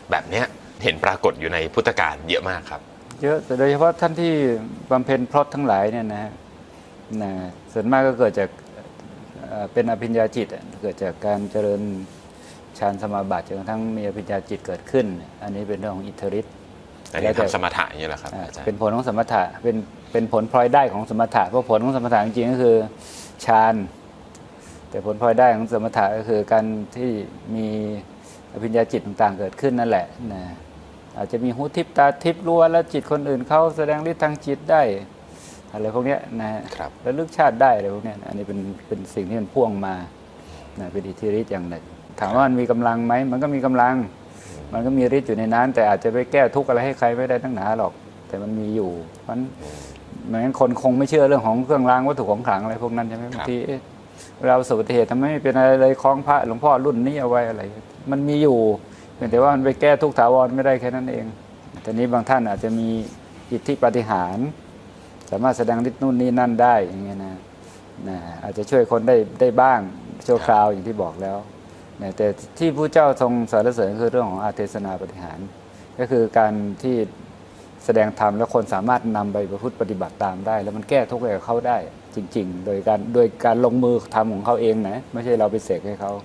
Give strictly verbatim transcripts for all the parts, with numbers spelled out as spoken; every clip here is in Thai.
แบบเนี้ยเห็นปรากฏอยู่ในพุทธกาลเยอะมากครับเยอะโดยเฉพาะท่านที่บำเพ็ญพรตทั้งหลายเนี่ยนะนะส่วนมากก็เกิดจากเป็นอภิญญาจิตเกิดจากการเจริญฌานสมาบัติจนกระทั่งมีอภิญญาจิตเกิดขึ้นอันนี้เป็นเรื่องของอิทธิฤทธิ์อันนี้ทำสมถะอย่างนี้แหละครับอาจารย์เป็นผลของสมถะเป็นเป็นผลพลอยได้ของสมถะเพราะผลของสมถะจริงๆก็คือฌานแต่ผลพลอยได้ของสมถะก็คือการที่มีอภิญญาจิตต่างๆเกิดขึ้นนั่นแหละนะอาจจะมีหูทิพตาทิพรู้แล้วจิตคนอื่นเขาแสดงฤทธิ์ทางจิตได้อะไรพวกนี้นะแล้วลึกชาติได้อะไรพวกนี้อันนี้เป็นเป็นสิ่งที่มันพ่วงมานะเป็นอิทธิฤทธิ์อย่างหนึ่งถามว่ามันมีกำลังไหมมันก็มีกำลังมันก็มีฤทธิ์อยู่ในนั้นแต่อาจจะไปแก้ทุกข์อะไรให้ใครไม่ได้ทั้งหนาหรอกแต่มันมีอยู่เพราะฉะนั้นไม่งั้นคนคงไม่เชื่อเรื่องของเครื่องรางวัตถุของขลังอะไรพวกนั้นใช่ไหมบางทีเราประสบอุบัติเหตุทำไมไม่เป็นอะไรเลยคล้องพระหลวงพ่อรุ่นนี้เอาไว้อะไรมันมีอยู่แต่ว่ามันไปแก้ทุกข์ถาวรไม่ได้แค่นั้นเองแต่นี้บางท่านอาจจะมีอิทธิปาฏิหาริย์สามารถแสดงฤทธิ์นู่นนี่นั่นได้อย่างเงี้ยนะนะอาจจะช่วยคนได้ได้บ้างชั่วคราวอย่างที่บอกแล้วนะแต่ที่พระเจ้าทรงสรรเสริญคือเรื่องของอาเทศนาปาฏิหาริย์ก็คือการที่แสดงธรรมแล้วคนสามารถนำไปประพฤติปฏิบัติตามได้แล้วมันแก้ทุกข์ให้กับเขาได้จริงๆโดยการโดยการลงมือทำของเขาเองนะไม่ใช่เราไปเสกให้เขา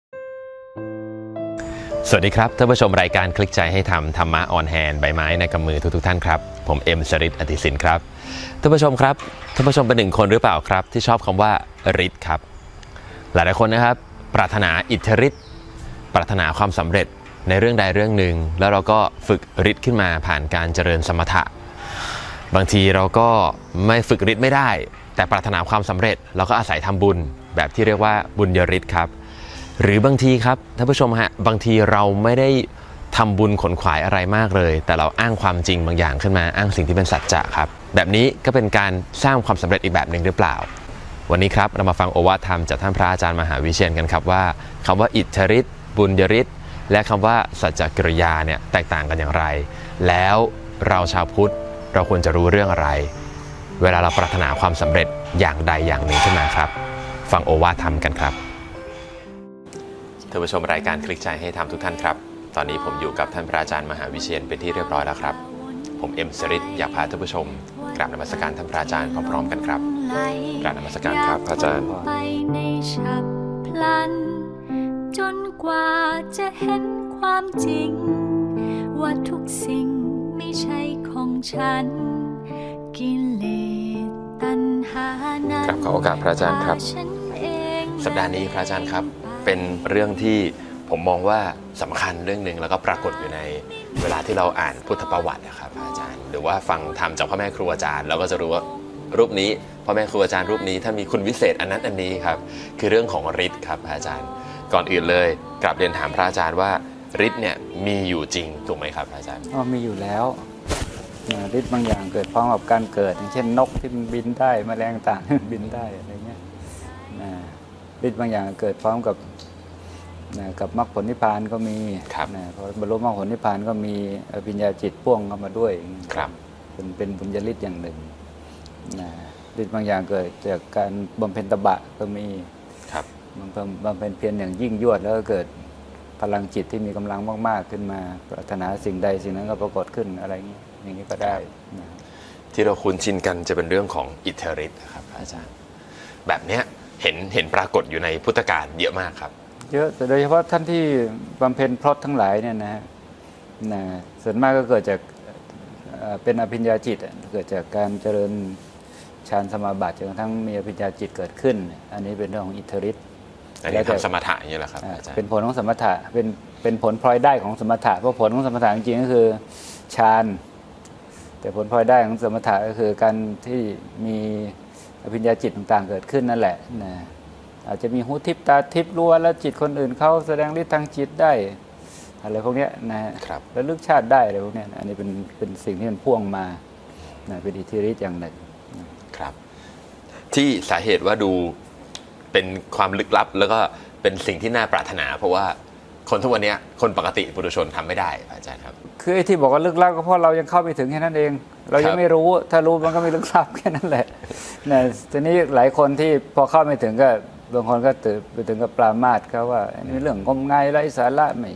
สวัสดีครับท่านผู้ชมรายการคลิกใจให้ทำธรรมะออนแฮนด์ใบไม้ในกำมือทุกๆท่านครับผมเอ็มชริตอติสินครับท่านผู้ชมครับท่านผู้ชมเป็นหนึ่งคนหรือเปล่าครับที่ชอบคำว่าฤทธิ์ครับหลายๆคนนะครับปรารถนาอิทธิฤทธิ์ปรารถนาความสำเร็จในเรื่องใดเรื่องหนึ่งแล้วเราก็ฝึกฤทธิ์ขึ้นมาผ่านการเจริญสมถะบางทีเราก็ไม่ฝึกฤทธิ์ไม่ได้แต่ปรารถนาความสำเร็จเราก็อาศัยทำบุญแบบที่เรียกว่าบุญยฤทธิ์ครับหรือบางทีครับท่านผู้ชมฮะบางทีเราไม่ได้ทำบุญขนขวายอะไรมากเลยแต่เราอ้างความจริงบางอย่างขึ้นมาอ้างสิ่งที่เป็นสัจจะครับแบบนี้ก็เป็นการสร้างความสำเร็จอีกแบบหนึ่งหรือเปล่าวันนี้ครับเรามาฟังโอวาทธรรมจากท่านพระอาจารย์มหาวิเชียรกันครับว่าคำว่าอิทธิฤทธิ์บุญยฤทธิ์และคำว่าสัจจกิริยาเนี่ยแตกต่างกันอย่างไรแล้วเราชาวพุทธเราควรจะรู้เรื่องอะไรเวลาเราปรารถนาความสำเร็จอย่างใดอย่างหนึ่งขึ้นมาครับฟังโอวาทธรรมกันครับท่านผู้ชมรายการคลิกใจให้ทำทุกท่านครับตอนนี้ผมอยู่กับท่านพระอาจารย์มหาวิเชียรเป็นที่เรียบร้อยแล้วครับผมเอ็มชริตอยากพาท่านผู้ชมกราบนมัสการท่านพระอาจารย์พร้อมๆกันครับกราบนมัสการครับพระอาจารย์ไปในฉับพลันจนกว่าจะเห็นความจริงว่าทุกสิ่งไม่ใช่ของฉันกิเลสตัณหานั้นกราบขอโอกาสพระอาจารย์ครับสัปดาห์นี้พระอาจารย์ครับเป็นเรื่องที่ผมมองว่าสำคัญเรื่องหนึ่งแล้วก็ปรากฏอยู่ในเวลาที่เราอ่านพุทธประวัตินะครับอาจารย์หรือว่าฟังธรรมจากพ่อแม่ครูอาจารย์เราก็จะรู้ว่ารูปนี้พ่อแม่ครูอาจารย์รูปนี้ถ้ามีคุณวิเศษอันนั้นอันนี้ครับคือเรื่องของฤทธิ์ครับอาจารย์ก่อนอื่นเลยกราบเรียนถามพระอาจารย์ว่าฤทธิ์เนี่ยมีอยู่จริงถูกไหมครับอาจารย์อ๋อมีอยู่แล้วฤทธิ์บางอย่างเกิดพร้อมกับการเกิดอย่างเช่นนกที่มันบินได้แมลงต่างบินได้อะไรเงี้ยฤทธิ์บางอย่างเกิดพร้อมกับนะกับมรรคผลนิพพานก็มีนะพอบรรลุมรรคผลนิพพานก็มีอภิญญาจิตพ่วงเข้ามาด้วยครับเป็นเป็นบุญญาฤทธิ์อย่างหนึ่งนะฤทธิ์บางอย่างเกิดจากการบำเพ็ญตบะก็มีครับบำเพ็ญเพียรอย่างยิ่งยวดแล้วก็เกิดพลังจิตที่มีกำลังมากๆขึ้นมาปรารถนาสิ่งใดสิ่งนั้นก็ปรากฏขึ้นอะไรอย่างนี้อย่างนี้ก็ได้นะที่เราคุ้นชินกันจะเป็นเรื่องของอิทธิฤทธิ์ครับอาจารย์แบบเนี้ยเห็นเห็นปรากฏอยู่ในพุทธกาลเยอะมากครับเยอะโดยเฉพาะท่านที่บำเพ็ญพรตทั้งหลายเนี่ยนะนะส่วนมากก็เกิดจากเป็นอภิญญาจิตเกิดจากการเจริญฌานสมาบัติจนกระทั่งมีอภิญญาจิตเกิดขึ้นอันนี้เป็นเรื่องของอิทธิฤทธิ์อันนี้ทำสมถะอย่างนี้แหละครับอาจารย์เป็นผลของสมถะเป็นเป็นผลพลอยได้ของสมถะเพราะผลของสมถะจริงๆก็คือฌานแต่ผลพลอยได้ของสมถะก็คือการที่มีอภิญญาจิตต่างๆเกิดขึ้นนั่นแหละนะอาจจะมีหูทิพตาทิพรู้แล้วจิตคนอื่นเขาแสดงฤทธิ์ทางจิตได้อะไรพวกนี้นะแล้วลึกชาติได้อะไรพวกนี้อันนี้เป็นเป็นสิ่งที่มันพ่วงมานะเป็นอิทธิฤทธิ์อย่างหนึ่งครับที่สาเหตุว่าดูเป็นความลึกลับแล้วก็เป็นสิ่งที่น่าปรารถนาเพราะว่าคนทุกวันนี้คนปกติปุถุชนทำไม่ได้อาจารย์ครับคือไอ้ที่บอกว่าลึกลับก็เพราะเรายังเข้าไม่ถึงแค่นั้นเองเรายังไม่รู้ถ้ารู้มันก็ไม่ลึกลับแค่นั้นแหละนะทีนี้หลายคนที่พอเข้าไม่ถึงก็บางคนก็ตื่นไปถึงกับปรามาสเขาว่านี่เรื่องงมงายไร้สาระไม่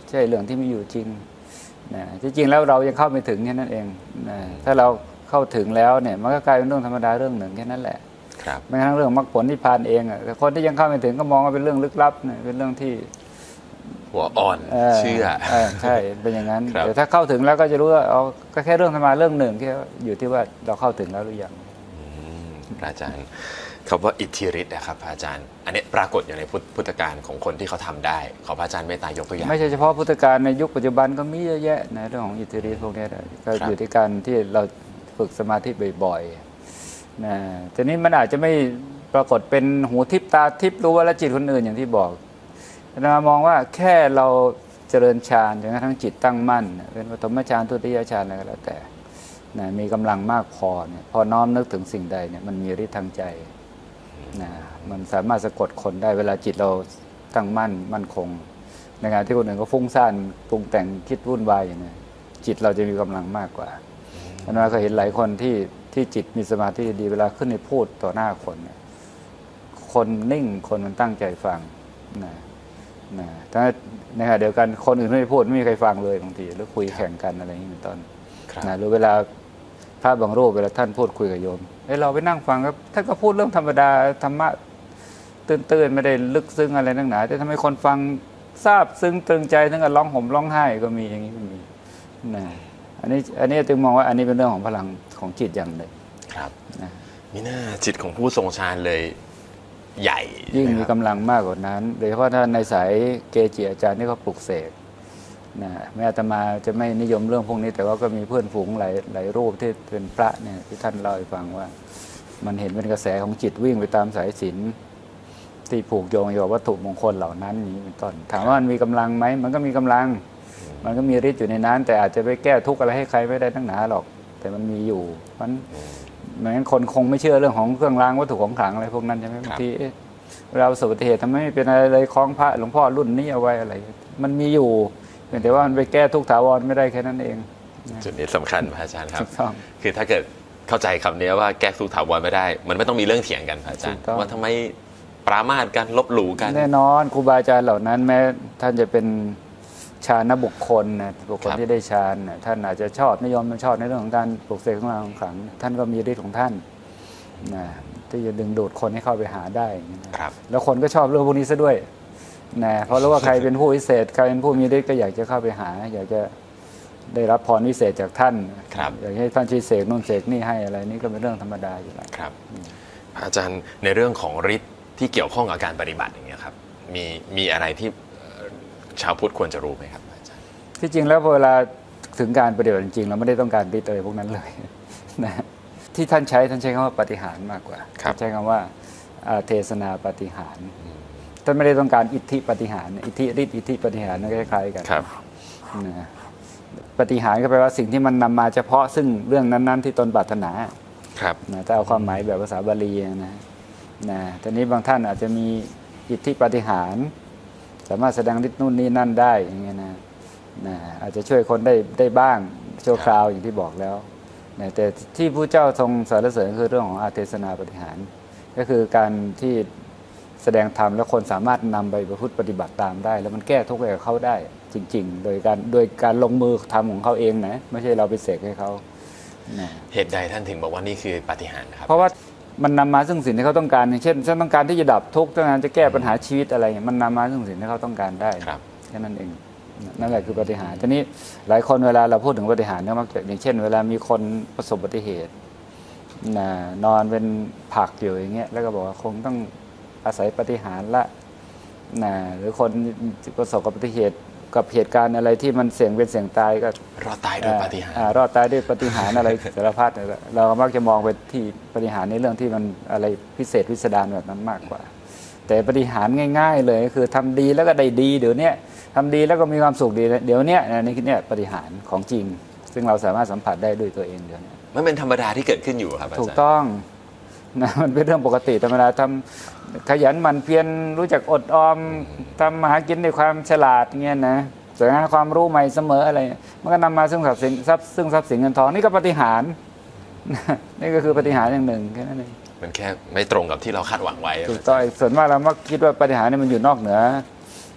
ใช่เรื่องที่มีอยู่จริงนะที่จริงแล้วเรายังเข้าไม่ถึงแค่นั้นเองนะถ้าเราเข้าถึงแล้วเนี่ยมันก็กลายเป็นเรื่องธรรมดาเรื่องหนึ่งแค่นั้นแหละครับไม่งั้นเรื่องมรรคผลนิพพานเองอ่ะแต่คนที่ยังเข้าไม่ถึงก็มองว่าเป็นเรื่องลึกลับเนี่ยเป็นเรื่องที่หัวอ่อนเชื่อใช่เป็นอย่างนั้นแต่ถ้าเข้าถึงแล้วก็จะรู้ว่าเอาก็แค่เรื่องธรรมะเรื่องหนึ่งแค่อยู่ที่ว่าเราเข้าถึงแล้วหรือยังอาจารย์คำว่าอิทธิฤทธิ์นะครับอาจารย์อันนี้ปรากฏอยู่ในพุทธการของคนที่เขาทำได้ขอพระอาจารย์เมตตายกตัวอย่างไม่ใช่เฉพาะพุทธการในยุคปัจจุบันก็มีเยอะแยะในเรื่องของอิทธิฤทธิ์พวกนี้ก็อยู่ที่การที่เราฝึกสมาธิบ่อยๆนะทีนี้มันอาจจะไม่ปรากฏเป็นหูทิพตาทิพรู้ว่าละจิตคนอื่นอย่างที่บอกเรามองว่าแค่เราเจริญฌานจนกระทั่งจิตตั้งมั่นเป็นปฐมฌานทุติยฌานอะไรก็แล้วแต่นะมีกำลังมากพอเนี่ยพอน้อมนึกถึงสิ่งใดเนี่ยมันมีฤทธิ์ทางใจนะมันสามารถสะกดคนได้เวลาจิตเราตั้งมั่นมั่นคงในงานที่คนอื่นก็ฟุ้งซ่านปรุงแต่งคิดวุ่นวายอย่างนี้จิตเราจะมีกำลังมากกว่าอันนั้นก็เห็นหลายคนที่ที่จิตมีสมาธิดีเวลาขึ้นในพูดต่อหน้าคนเนี่ยคนนิ่งคนมันตั้งใจฟังนะนะถ้าในขณะเดียวกันคนอื่นไม่พูดไม่มีใครฟังเลยบางทีหรือคุยแข่งกันอะไรอย่างนี้เป็นต้นนะหรือเวลาพระบางรูปเวลาท่านพูดคุยกับโยมเฮ้ยเราไปนั่งฟังครับท่านก็พูดเรื่องธรรมดาธรรมะตื้นๆไม่ได้ลึกซึ้งอะไรนักหนาแต่ทำไมคนฟังซาบซึ้งตรึงใจถึงกับร้องห่มร้องไห้ก็มีอย่างนี้ก็มีนะอันนี้อันนี้จึงมองว่าอันนี้เป็นเรื่องของพลังของจิตอย่างหนึ่งครับนะนี่น่าจิตของผู้ทรงฌานเลยใหญ่ยิ่งมีกำลังมากกว่านั้นโดยเฉพาะถ้าในสายเกจิอาจารย์ที่เขาปลุกเสกนะแม้อาตมาจะไม่นิยมเรื่องพวกนี้แต่ว่าก็มีเพื่อนฝูงหลายหลายรูปที่เป็นพระเนี่ยที่ท่านเล่าให้ฟังว่ามันเห็นเป็นกระแสของจิตวิ่งไปตามสายศีลที่ผูกโยงอยู่กับวัตถุมงคลเหล่านั้นนี้เป็นต้นถามว่ามันมีกำลังไหมมันก็มีกำลังมันก็มีฤทธิ์อยู่ในนั้นแต่อาจจะไปแก้ทุกข์อะไรให้ใครไม่ได้ทั้งหนาหรอกแต่มันมีอยู่มันเหมือนคนคงไม่เชื่อเรื่องของเครื่องรางวัตถุของขลังอะไรพวกนั้นใช่ไหมบางทีเวลาประสบอุบัติเหตุทำไมไม่เป็นอะไรเลยคล้องพระหลวงพ่อรุ่นนี้เอาไว้อะไรมันมีอยู่แต่ว่ามันไปแก้ทุกถาวรไม่ได้แค่นั้นเองจุดนี้สำคัญพระอาจารย์ครับคือถ้าเกิดเข้าใจคำนี้ว่าแก้ทุกถาวรไม่ได้มันไม่ต้องมีเรื่องเถียงกันพระอาจารย์ว่าทำไมปรามาสกันลบหลู่กันแน่นอนครูบาอาจารย์เหล่านั้นแม้ท่านจะเป็นฌานบุคคลนะบุคคลที่ได้ฌานท่านอาจจะชอบนิยมมันชอบในเรื่องของการปลุกเสกของเราของขลังท่านก็มีฤทธิ์ของท่านนะที่จะดึงดูดคนให้เข้าไปหาได้แล้วคนก็ชอบเรื่องพวกนี้ซะด้วยนะเพราะรู้ว่าใครเป็นผู้วิเศษใครเป็นผู้มีฤทธิ์ก็อยากจะเข้าไปหาอยากจะได้รับพรวิเศษจากท่านอยากให้ท่านชี้เสกนู่นเสกนี่ให้อะไรนี่ก็เป็นเรื่องธรรมดาอยู่แล้วครับอาจารย์ในเรื่องของฤทธิ์ที่เกี่ยวข้องกับการปฏิบัติอย่างเงี้ยครับมีมีอะไรที่ชาวพุทธควรจะรู้ไหมครับอาจารย์ที่จริงแล้วเวลาถึงการปฏิบัติจริงๆเราไม่ได้ต้องการฤทธิ์อะไรพวกนั้นเลยนะที่ท่านใช้ท่านใช้คำว่าปฏิหารมากกว่าใช้คำว่าเทศนาปฏิหารท่านไม่ได้ต้องการอิทธิปฏิหารอิทธิฤทธิ์อิทธิปฏิหารนั่นคล้ายๆกันนะปฏิหารก็แปลว่าสิ่งที่มันนำมาเฉพาะซึ่งเรื่องนั้นๆที่ตนปรารถนาครับนะถ้าเอาความหมายแบบภาษาบาลีนะนะทีนี้บางท่านอาจจะมีอิทธิปฏิหารสามารถแสดงฤทธิ์นู่นนี่นั่นได้อย่างเงี้ยนะนะอาจจะช่วยคนได้ได้บ้างชั่วคราวอย่างที่บอกแล้วนะแต่ที่พระเจ้าทรงสรรเสริญคือเรื่องของอาเทศนาปฏิหารก็คือการที่แสดงธรรมแล้วคนสามารถนำไปประพฤติปฏิบัติตามได้แล้วมันแก้ทุกข์ให้เขาได้จริงๆโดยการโดยการลงมือทำของเขาเองนะไม่ใช่เราไปเสกให้เขานะเหตุใดท่านถึงบอกว่านี่คือปาฏิหาริย์ครับเพราะว่ามันนำมาซึ่งสิ่งที่เขาต้องการอย่างเช่นฉันต้องการที่จะดับทุกข์ต้องการจะแก้ปัญหาชีวิตอะไรมันนำมาซึ่งสิ่งที่เขาต้องการได้แค่นั้นเองนั่นแหละคือปาฏิหาริย์ทีนี้หลายคนเวลาเราพูดถึงปาฏิหาริย์เนี่ยมักจะอย่างเช่นเวลามีคนประสบอุบัติเหตุนอนเป็นผักอยู่อย่างเงี้ยแล้วก็บอกว่าคงต้องอาศัยปาฏิหาริย์ละนะหรือคนประสบกับอุบัติเหตุกับเหตุการณ์อะไรที่มันเสี่ยงเป็นเสี่ยงตายก็รอดตายด้วยปาฏิหาริย์รอดตายด้วยปาฏิหาริย์อะไรสารพัดเรามักจะมองไปที่ปาฏิหาริย์ในเรื่องที่มันอะไรพิเศษพิสดารแบบนั้นมากกว่าแต่ปาฏิหาริย์ง่ายๆเลยก็คือทำดีแล้วก็ได้ดีเดี๋ยวนี้ทำดีแล้วก็มีความสุขดีเดี๋ยวนี้นี่คือเนี่ยปาฏิหาริย์ของจริงซึ่งเราสามารถสัมผัสได้ด้วยตัวเองเดี๋ยวนี้มันเป็นธรรมดาที่เกิดขึ้นอยู่ครับอาจารย์ถูกต้องนะมันเป็นเรื่องปกติธรรมดาทำขยันหมั่นเพียรรู้จักอดออมทำมาหากินด้วยความฉลาดเงี้ยนะแสวงหาความรู้ใหม่เสมออะไรมันก็นำมาซึ่งทรัพย์สินทรัพย์ซึ่งทรัพย์สินเงินทองนี่ก็ปาฏิหาริย์นี่ก็คือปาฏิหาริย์อย่างหนึ่งแค่นั้นเองมันแค่ไม่ตรงกับที่เราคาดหวังไว้ถูกต้องส่วนมากเรามักคิดว่าปาฏิหาริย์นี่มันอยู่นอกเหนือ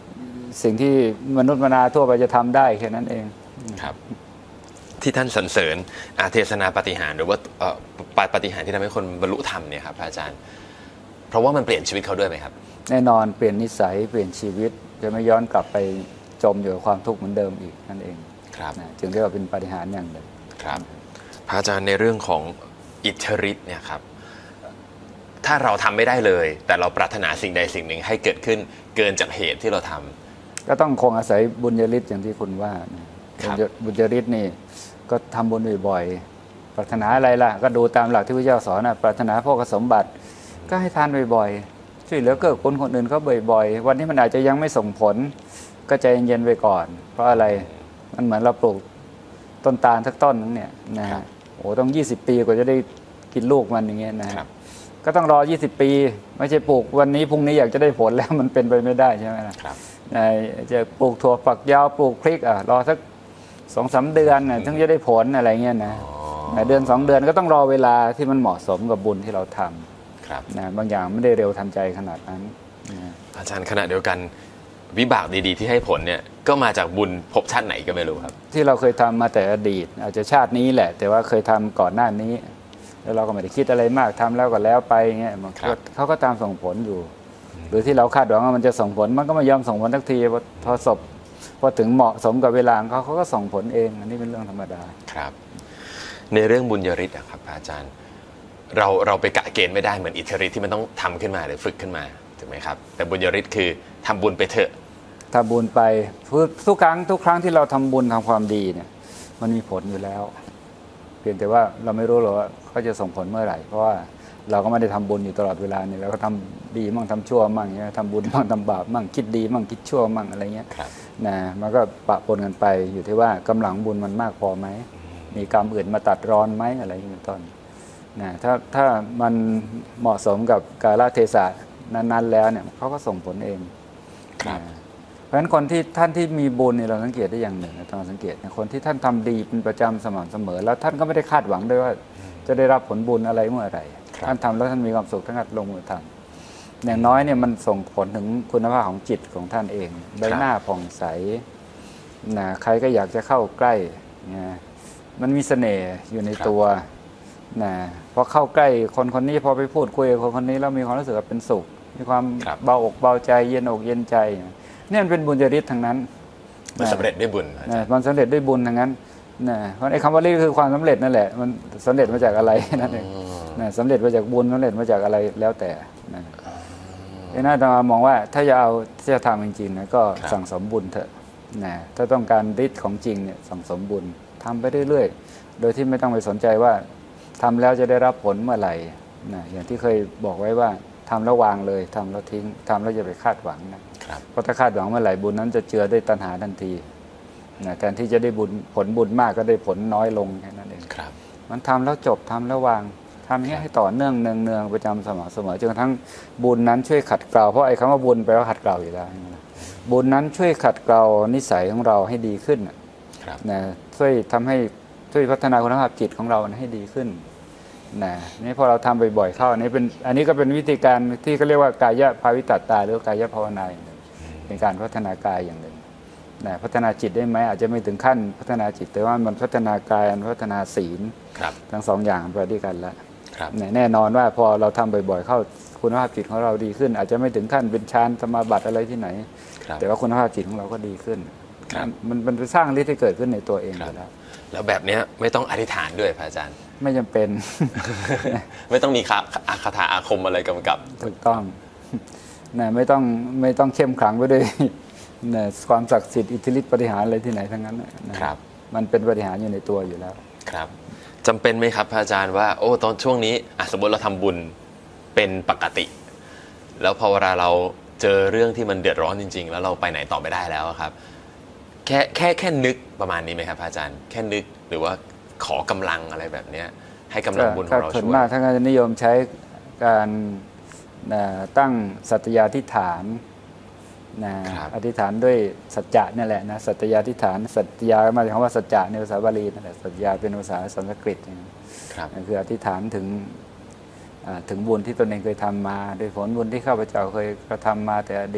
สิ่งที่มนุษย์มนาทั่วไปจะทำได้แค่นั้นเองครับที่ท่านสรรเสริญอาเทศนาปาฏิหาริย์หรือว่าปาฏิหาริย์ที่ทำให้คนบรรลุธรรมเนี่ยครับอาจารย์เพราะว่ามันเปลี่ยนชีวิตเขาด้วยไหมครับแน่นอนเปลี่ยนนิสัยเปลี่ยนชีวิตจะไม่ย้อนกลับไปจมอยู่กับความทุกข์เหมือนเดิมอีกนั่นเองครับจึงเรียกว่าเป็นปาฏิหาริย์อย่างหนึ่งครับพระอาจารย์ในเรื่องของอิทธิฤทธิ์เนี่ยครับถ้าเราทำไม่ได้เลยแต่เราปรารถนาสิ่งใดสิ่งหนึ่งให้เกิดขึ้นเกินจากเหตุที่เราทำก็ต้องคงอาศัยบุญญาฤทธิ์อย่างที่คุณว่าบุญญาฤทธิ์นี่ก็ทำบุญบ่อยๆปรารถนาอะไรล่ะก็ดูตามหลักที่พระเจ้าสอนนะปรารถนาโภคสมบัติก็ให้ทานบ่อยๆช่วยเหลือเกื้อกูลคนอื่นเขาบ่อยๆวันนี้มันอาจจะยังไม่ส่งผลก็ใจเย็นๆไว้ก่อนเพราะอะไรมันเหมือนเราปลูกต้นตาลสักต้นนึงเนี่ยนะฮะโอ้ต้องยี่สิบปีกว่าจะได้กินลูกมันอย่างเงี้ยนะก็ต้องรอยี่สิบปีไม่ใช่ปลูกวันนี้พรุ่งนี้อยากจะได้ผลแล้วมันเป็นไปไม่ได้ใช่ไหมล่ะจะปลูกถั่วฝักยาวปลูกพริกอ่ะรอสักสองสามเดือนถึงจะได้ผลอะไรเงี้ยนะเดือนสองเดือนก็ต้องรอเวลาที่มันเหมาะสมกับบุญที่เราทำนะบางอย่างไม่ได้เร็วทันใจขนาดนั้นอาจารย์ขณะเดียวกันวิบากดีๆที่ให้ผลเนี่ยก็มาจากบุญภพชาติไหนก็ไม่รู้ครับที่เราเคยทำมาแต่อดีตอาจจะชาตินี้แหละแต่ว่าเคยทำก่อนหน้านี้แล้วเราก็ไม่ได้คิดอะไรมากทำแล้วก็แล้วไปเงี้ยเขาก็ตามส่งผลอยู่หรือที่เราคาดหวังว่ามันจะส่งผลมันก็ไม่ยอมส่งผลทักทีพอศพพอถึงเหมาะสมกับเวลาเขาเขาก็ส่งผลเองอันนี้เป็นเรื่องธรรมดาครับในเรื่องบุญญาฤทธิ์ครับอาจารย์เราเราไปกะเกณฑ์ไม่ได้เหมือนอิทธิฤทธิ์ที่มันต้องทำขึ้นมาหรือฝึกขึ้นมาถูกไหมครับแต่บุญญาฤทธิ์คือทำบุญไปเถอะทำบุญไปทุกครั้งทุกครั้งที่เราทำบุญทำความดีเนี่ยมันมีผลอยู่แล้วเพียงแต่ว่าเราไม่รู้หรอกว่าเขาจะส่งผลเมื่อไหร่เพราะว่าเราก็ไม่ได้ทำบุญอยู่ตลอดเวลาเนี่ยเราก็ทำดีมั่งทำชั่วมั่งเนี่ยทำบุญมั่งทำบาปมั่งคิดดีมั่งคิดชั่วมั่งอะไรเงี้ยนะมันก็ปะปนกันไปอยู่ที่ว่ากำลังบุญมันมากพอไหมมีกรรมอื่นมาตัดรอนไหมอะไรอย่างนี้ต้นนะถ้าถ้ามันเหมาะสมกับกาลเทศะนั้นๆแล้วเนี่ยเขาก็ส่งผลเองเพราะฉะนั้นคนที่ท่านที่มีบุญเนี่ยเราสังเกตได้อย่างหนึ่งนะต้องสังเกตคนที่ท่านทำดีเป็นประจำสม่ำเสมอแล้วท่านก็ไม่ได้คาดหวังด้วยว่าจะได้รับผลบุญอะไรเมื่อไหร่ท่านทำแล้วท่านมีความสุขท่านก็ลงมือทำอย่างน้อยเนี่ยมันส่งผลถึงคุณภาพของจิตของท่านเองใบหน้าผ่องใสนะใครก็อยากจะเข้าใกล้นะมันมีเสน่ห์อยู่ในตัวนะพอเข้าใกล้คนคนนี้พอไปพูดคุยกับคนคนนี้แล้วมีความรู้สึกว่าเป็นสุขมีความเบาอกเบาใจเย็นอกเย็นใจนี่มันเป็นบุญญาฤทธิ์ทั้งนั้นมันสำเร็จด้วยบุญมันสำเร็จด้วยบุญทั้งนั้นนะเพราะไอ้คำว่าฤทธิ์คือความสำเร็จนั่นแหละมันสำเร็จมาจากอะไรนั่นเองนะสำเร็จมาจากบุญสำเร็จมาจากอะไรแล้วแต่นะไอ้น่าจะมองว่าถ้าจะเอาที่จะทำจริงๆนะก็สั่งสมบุญเถอะนะถ้าต้องการฤทธิ์ของจริงเนี่ยสั่งสมบุญทำไปเรื่อยๆโดยที่ไม่ต้องไปสนใจว่าทำแล้วจะได้รับผลเมื่อไหร่นะอย่างที่เคยบอกไว้ว่าทำแล้ววางเลยทำแล้วทิ้งทำแล้วอย่าไปคาดหวังนะเพราะถ้าคาดหวังเมื่อไหร่บุญนั้นจะเจือด้วยตัณหาทันทีนะแทนที่จะได้บุญผลบุญมากก็ได้ผลน้อยลงแค่นั้นเองมันทำแล้วจบทำแล้ววางทำอย่างนี้ให้ต่อเนื่องเนืองๆประจำสม่ำเสมอจนกระทั่งบุญนั้นช่วยขัดเกลาเพราะไอ้คำว่าบุญแปลว่าขัดเกลาอยู่แล้วบุญนั้นช่วยขัดเกลานิสัยของเราให้ดีขึ้นนะช่วยทำให้ช่วยพัฒนาคุณภาพจิตของเราให้ดีขึ้นนะนี่พอเราทำบ่อยๆเข้าอันนี้เป็นอันนี้ก็เป็นวิธีการที่เขาเรียกว่ากายภาวิตตาหรือกายภาวนาเป็นการพัฒนากายอย่างหนึ่งนะพัฒนาจิตได้ไหมอาจจะไม่ถึงขั้นพัฒนาจิตแต่ว่ามันพัฒนากายพัฒนาศีลทั้งสองอย่างไปด้วยกันแล้วแน่นอนว่าพอเราทำบ่อยๆเข้าคุณภาพจิตของเราดีขึ้นอาจจะไม่ถึงขั้นเป็นฌานสมาบัติอะไรที่ไหนแต่ว่าคุณภาพจิตของเราก็ดีขึ้นมันมันสร้างฤทธิ์ที่เกิดขึ้นในตัวเองแล้วแล้วแบบนี้ไม่ต้องอธิษฐานด้วยพระอาจารย์ไม่จำเป็นไม่ต้องมีคาถาอาคมอะไรกำกับถูกต้องนะไม่ต้องไม่ต้องเข้มขลังไปด้วยนะความศักดิ์สิทธิ์อิทธิฤทธิปฏิหารอะไรที่ไหนทั้งนั้นนะครับมันเป็นปฏิหารอยู่ในตัวอยู่แล้วครับจำเป็นไหมครับพระอาจารย์ว่าโอ้ตอนช่วงนี้สมมติเราทำบุญเป็นปกติแล้วพอเวลาเราเจอเรื่องที่มันเดือดร้อนจริงๆแล้วเราไปไหนต่อไม่ได้แล้วครับแค่แค่แค่นึกประมาณนี้ไหมครับพระอาจารย์แค่นึกหรือว่าขอกำลังอะไรแบบนี้ให้กำลังบุญของเราช่วยมากท่านก็จะนิยมใช้การตั้งสัตยาธิษฐานนะอธิษฐานด้วยสัจจะนี่แหละนะสัตยาธิษฐานสัตยามาจากคำว่าสัจจะในภาษาบาลีนั่นแหละสัตยาเป็นภาษาสันสกฤตนั่นคืออธิษฐานถึงถึงบุญที่ตนเองเคยทำมาโดยผลบุญที่ข้าพเจ้าเคยกระทำมาแต่อดีต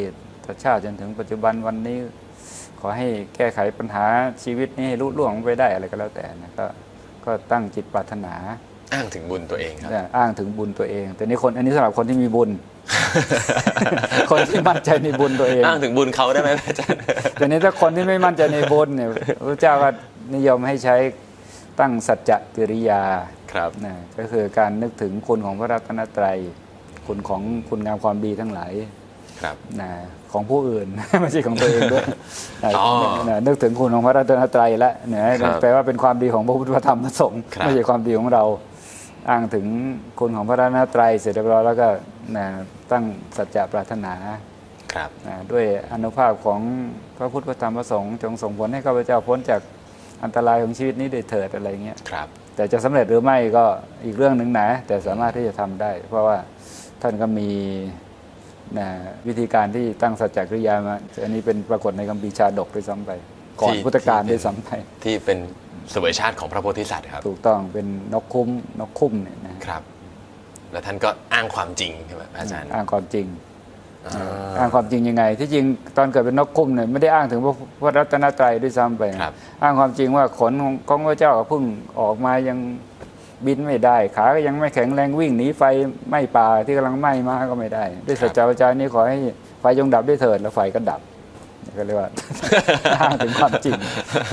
ชาติจนถึงปัจจุบันวันนี้ขอให้แก้ไขปัญหาชีวิตนี้ให้ลุล่วงไปได้อะไรก็แล้วแต่นะก็ก็ตั้งจิตปรารถนาอ้างถึงบุญตัวเองครับอ้างถึงบุญตัวเองแต่นี่คนอันนี้สำหรับคนที่มีบุญ คนที่มั่นใจในบุญตัวเองอ้างถึงบุญเขาได้ไหมอาจารย์แต่นี้ถ้าคนที่ไม่มั่นใจในบุญเนี่ยพระเจ้าก็นิยมให้ใช้ตั้งสัจจะกิริยาครับนะก็คือการนึกถึงคุณของพระรัตนตรัยคุณของคุณงามความดีทั้งหลายครับนะของผู้อื่น ไม่ใช่ของตัวเองด้วยนะนึกถึงคุณของพระรัตนตรัยและเนี่ยแปลว่าเป็นความดีของพระพุทธธรรมพระสงฆ์ไม่ใช่ความดีของเราอ้างถึงคุณของพระรัตนตรัยเสร็จเรียบร้อยแล้วก็นะตั้งสัจจะปรารถนาครับนะด้วยอานุภาพของพระพุทธธรรมพระสงฆ์จงส่งผลให้ข้าพเจ้าพ้นจากอันตรายของชีวิตนี้โดยเถิดอะไรเงี้ยครับแต่จะสำเร็จหรือไม่ก็อีกเรื่องหนึ่งนะแต่สามารถที่จะทำได้เพราะว่าท่านก็มีนะวิธีการที่ตั้งสัจจะกิริยามาอันนี้เป็นปรากฏในคัมภีร์ชาดกด้วยซ้ำไปก่อนพุทธกาลด้วยซ้ำไปที่เป็นเสวยชาติของพระโพธิสัตว์ครับถูกต้องเป็นนกคุ้มนกคุ้มเนี่ยนะครับแล้วท่านก็อ้างความจริงใช่ไหมอาจารย์อ้างความจริงอ้างความจริงยังไงที่จริงตอนเกิดเป็นนกคุ้มเนี่ยไม่ได้อ้างถึงพระรัตนตรัยด้วยซ้ำไปอ้างความจริงว่าขนของพระเจ้าเพิ่งออกมายังบินไม่ได้ขาก็ยังไม่แข็งแรงวิ่งหนีไฟไหม้ป่าที่กำลังไหม้มาก็ไม่ได้ด้วยสัจจะวาจานี้ขอให้ไฟจงดับด้วยเถิดแล้วไฟก็ดับก็เรียกว่าอ้างถึงความจริง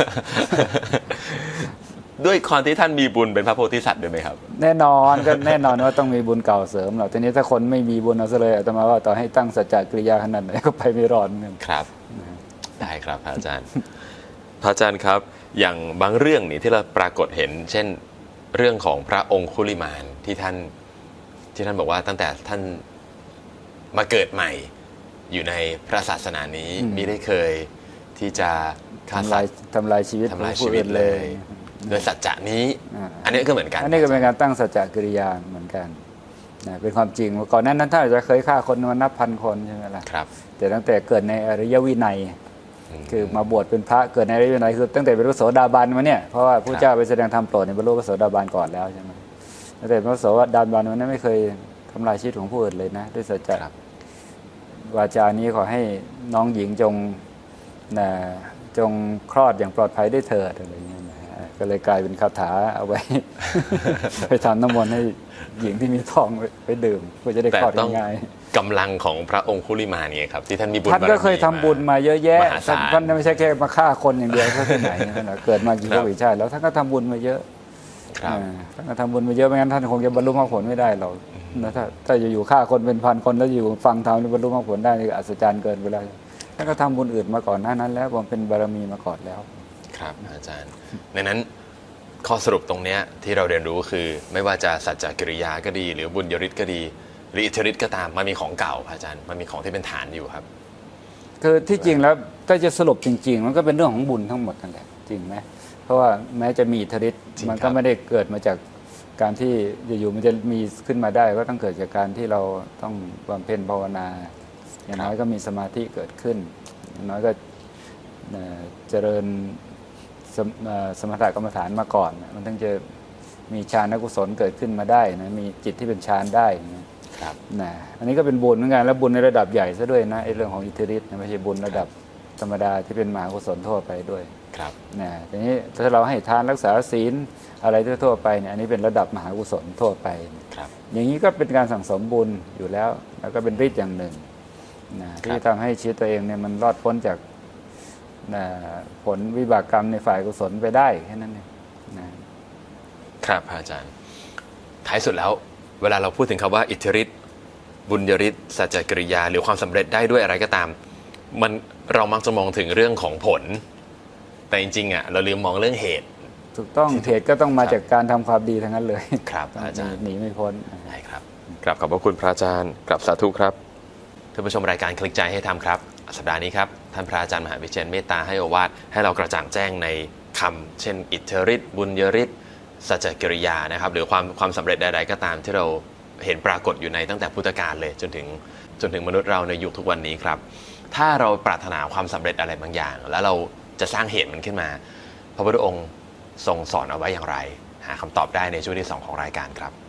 ด้วยความที่ท่านมีบุญเป็นพระโพธิสัตว์ด้วยไหมครับแน่นอนก็แน่นอนว่าต้องมีบุญเก่าเสริมหรอกทีนี้ถ้าคนไม่มีบุญเอาซะเลยอาตมาว่าต่อให้ตั้งสัจจะกิริยาขนาดไหนก็ไปไม่รอดเหมือนกันครับได้ครับพระอาจารย์พระอาจารย์ครับอย่างบางเรื่องนี่ที่เราปรากฏเห็นเช่นเรื่องของพระองคุลิมานที่ท่านที่ท่านบอกว่าตั้งแต่ท่านมาเกิดใหม่อยู่ในพระศาสนานี้ไม่ได้เคยที่จะทำลายทำลายชีวิตทำลายชีวิตเลยโดยสัจจะนี้อันนี้ก็เหมือนกันอันนี้ก็เป็นการตั้งสัจจะกิริยาเหมือนกันนะเป็นความจริงก่อนนั้นนั้นท่านอาจจะเคยฆ่าคนมานับพันคนใช่ไหมล่ะครับแต่ตั้งแต่เกิดในอริยวินัยคือมาบวชเป็นพระเกิดในอริยวินัยคือตั้งแต่เป็นพระโสดาบันมาเนี่ยเพราะว่าพระเจ้าไปแสดงธรรมโปรดในบรรลุพระโสดาบันก่อนแล้วใช่ไหมตั้งแต่พระโสดาบันนั้นไม่เคยทำลายชีวิตของผู้อื่นเลยนะด้วยสัจจะวาจานี้ขอให้น้องหญิงจงนะจงคลอดอย่างปลอดภัยได้เถิดอะไรอย่างเงี้ยนะก็เลยกลายเป็นคาถาเอาไว้ ไปทำน้ำมนต์ให้หญิงที่มีท้องไปดื่มเพื่อจะได้คลอดง่ายๆกำลังของพระองคุลิมานเนี่ยครับที่ท่านมีบุญท่านก็เคยทำบุญมาเยอะแยะท่านไม่ใช่แค่มาฆ่าคนอย่างเดียวท่านที่ไหนนะเกิดมากี่ภพกี่ชาติแล้วท่านก็ทำบุญมาเยอะท่านก็ทำบุญมาเยอะไม่งั้นท่านคงจะบรรลุมรรคผลไม่ได้หรอกถ้าถ้าจะอยู่ฆ่าคนเป็นพันคนแล้วอยู่ฟังธรรมบรรลุมรรคผลได้นี่อัศจรรย์เกินไปแล้วท่านก็ทำบุญอื่นมาก่อนหน้านั้นแล้วผมเป็นบารมีมาก่อนแล้วครับอาจารย์ในนั้นข้อสรุปตรงนี้ที่เราเรียนรู้คือไม่ว่าจะสัจจกิริยาก็ดีหรือบุญยฤทธิ์ก็ดีหรืออิทธิฤทธิ์ก็ตามมันมีของเก่าอาจารย์มันมีของที่เป็นฐานอยู่ครับคือที่จริงแล้วถ้าจะสรุปจริงๆมันก็เป็นเรื่องของบุญทั้งหมดนั่นแหละจริงไหมเพราะว่าแม้จะมีอิทธิฤทธิ์มันก็ไม่ได้เกิดมาจากการที่อยู่ๆมันจะมีขึ้นมาได้ก็ต้องเกิดจากการที่เราต้องบำเพ็ญภาวนาอย่างน้อยก็มีสมาธิเกิดขึ้นอย่างน้อยก็เจริญสมถกรรมฐานมาก่อนมันถึงจะมีฌานกุศลเกิดขึ้นมาได้นะมีจิตที่เป็นฌานได้นะครับนะอันนี้ก็เป็นบุญเหมือนกันแล้วบุญในระดับใหญ่ซะด้วยนะไอ้เรื่องของอิทธิฤทธิ์ไม่ใช่บุญระดับธรรมดาที่เป็นมหากุศลทั่วไปด้วยครับนะทีนี้ถ้าเราให้ทานรักษาศีลอะไรทั่วไปเนี่ยอันนี้เป็นระดับมหากุศลทั่วไปครับอย่างนี้ก็เป็นการสั่งสมบุญอยู่แล้วแล้วก็เป็นฤทธิ์อย่างหนึ่งนะที่ทำให้ชีวิตตัวเองเนี่ยมันรอดพ้นจากผลวิบากกรรมในฝ่ายกุศลไปได้แค่นั้นเองนะครับอาจารย์ท้ายสุดแล้วเวลาเราพูดถึงคำว่าอิทธิฤทธิ์บุญยฤทธิ์สัจจกิริยาหรือความสำเร็จได้ด้วยอะไรก็ตามมันเรามักจะมองถึงเรื่องของผลแต่จริงๆอ่ะเราลืมมองเรื่องเหตุถูกต้องเหตุก็ต้องมาจากการทำความดีทั้งนั้นเลยครับอาจารย์หนีไม่พ้นใช่ครับกราบขอบพระคุณพระอาจารย์กราบสาธุครับท่านผู้ชมรายการคลิกใจให้ทำครับสัปดาห์นี้ครับท่านพระอาจารย์มหาวิเชียรเมตตาให้โอวาทให้เรากระจ่างแจ้งในคำเช่นอิทธิฤทธิ์บุญยฤทธิ์สัจจกิริยานะครับหรือความความสำเร็จใดๆก็ตามที่เราเห็นปรากฏอยู่ในตั้งแต่พุทธกาลเลยจนถึงจนถึงมนุษย์เราในยุคทุกวันนี้ครับถ้าเราปรารถนาความสำเร็จอะไรบางอย่างแล้วเราจะสร้างเหตุมันขึ้นมาพระพุทธองค์ทรงสอนเอาไว้อย่างไรหาคำตอบได้ในช่วงที่สองของรายการครับ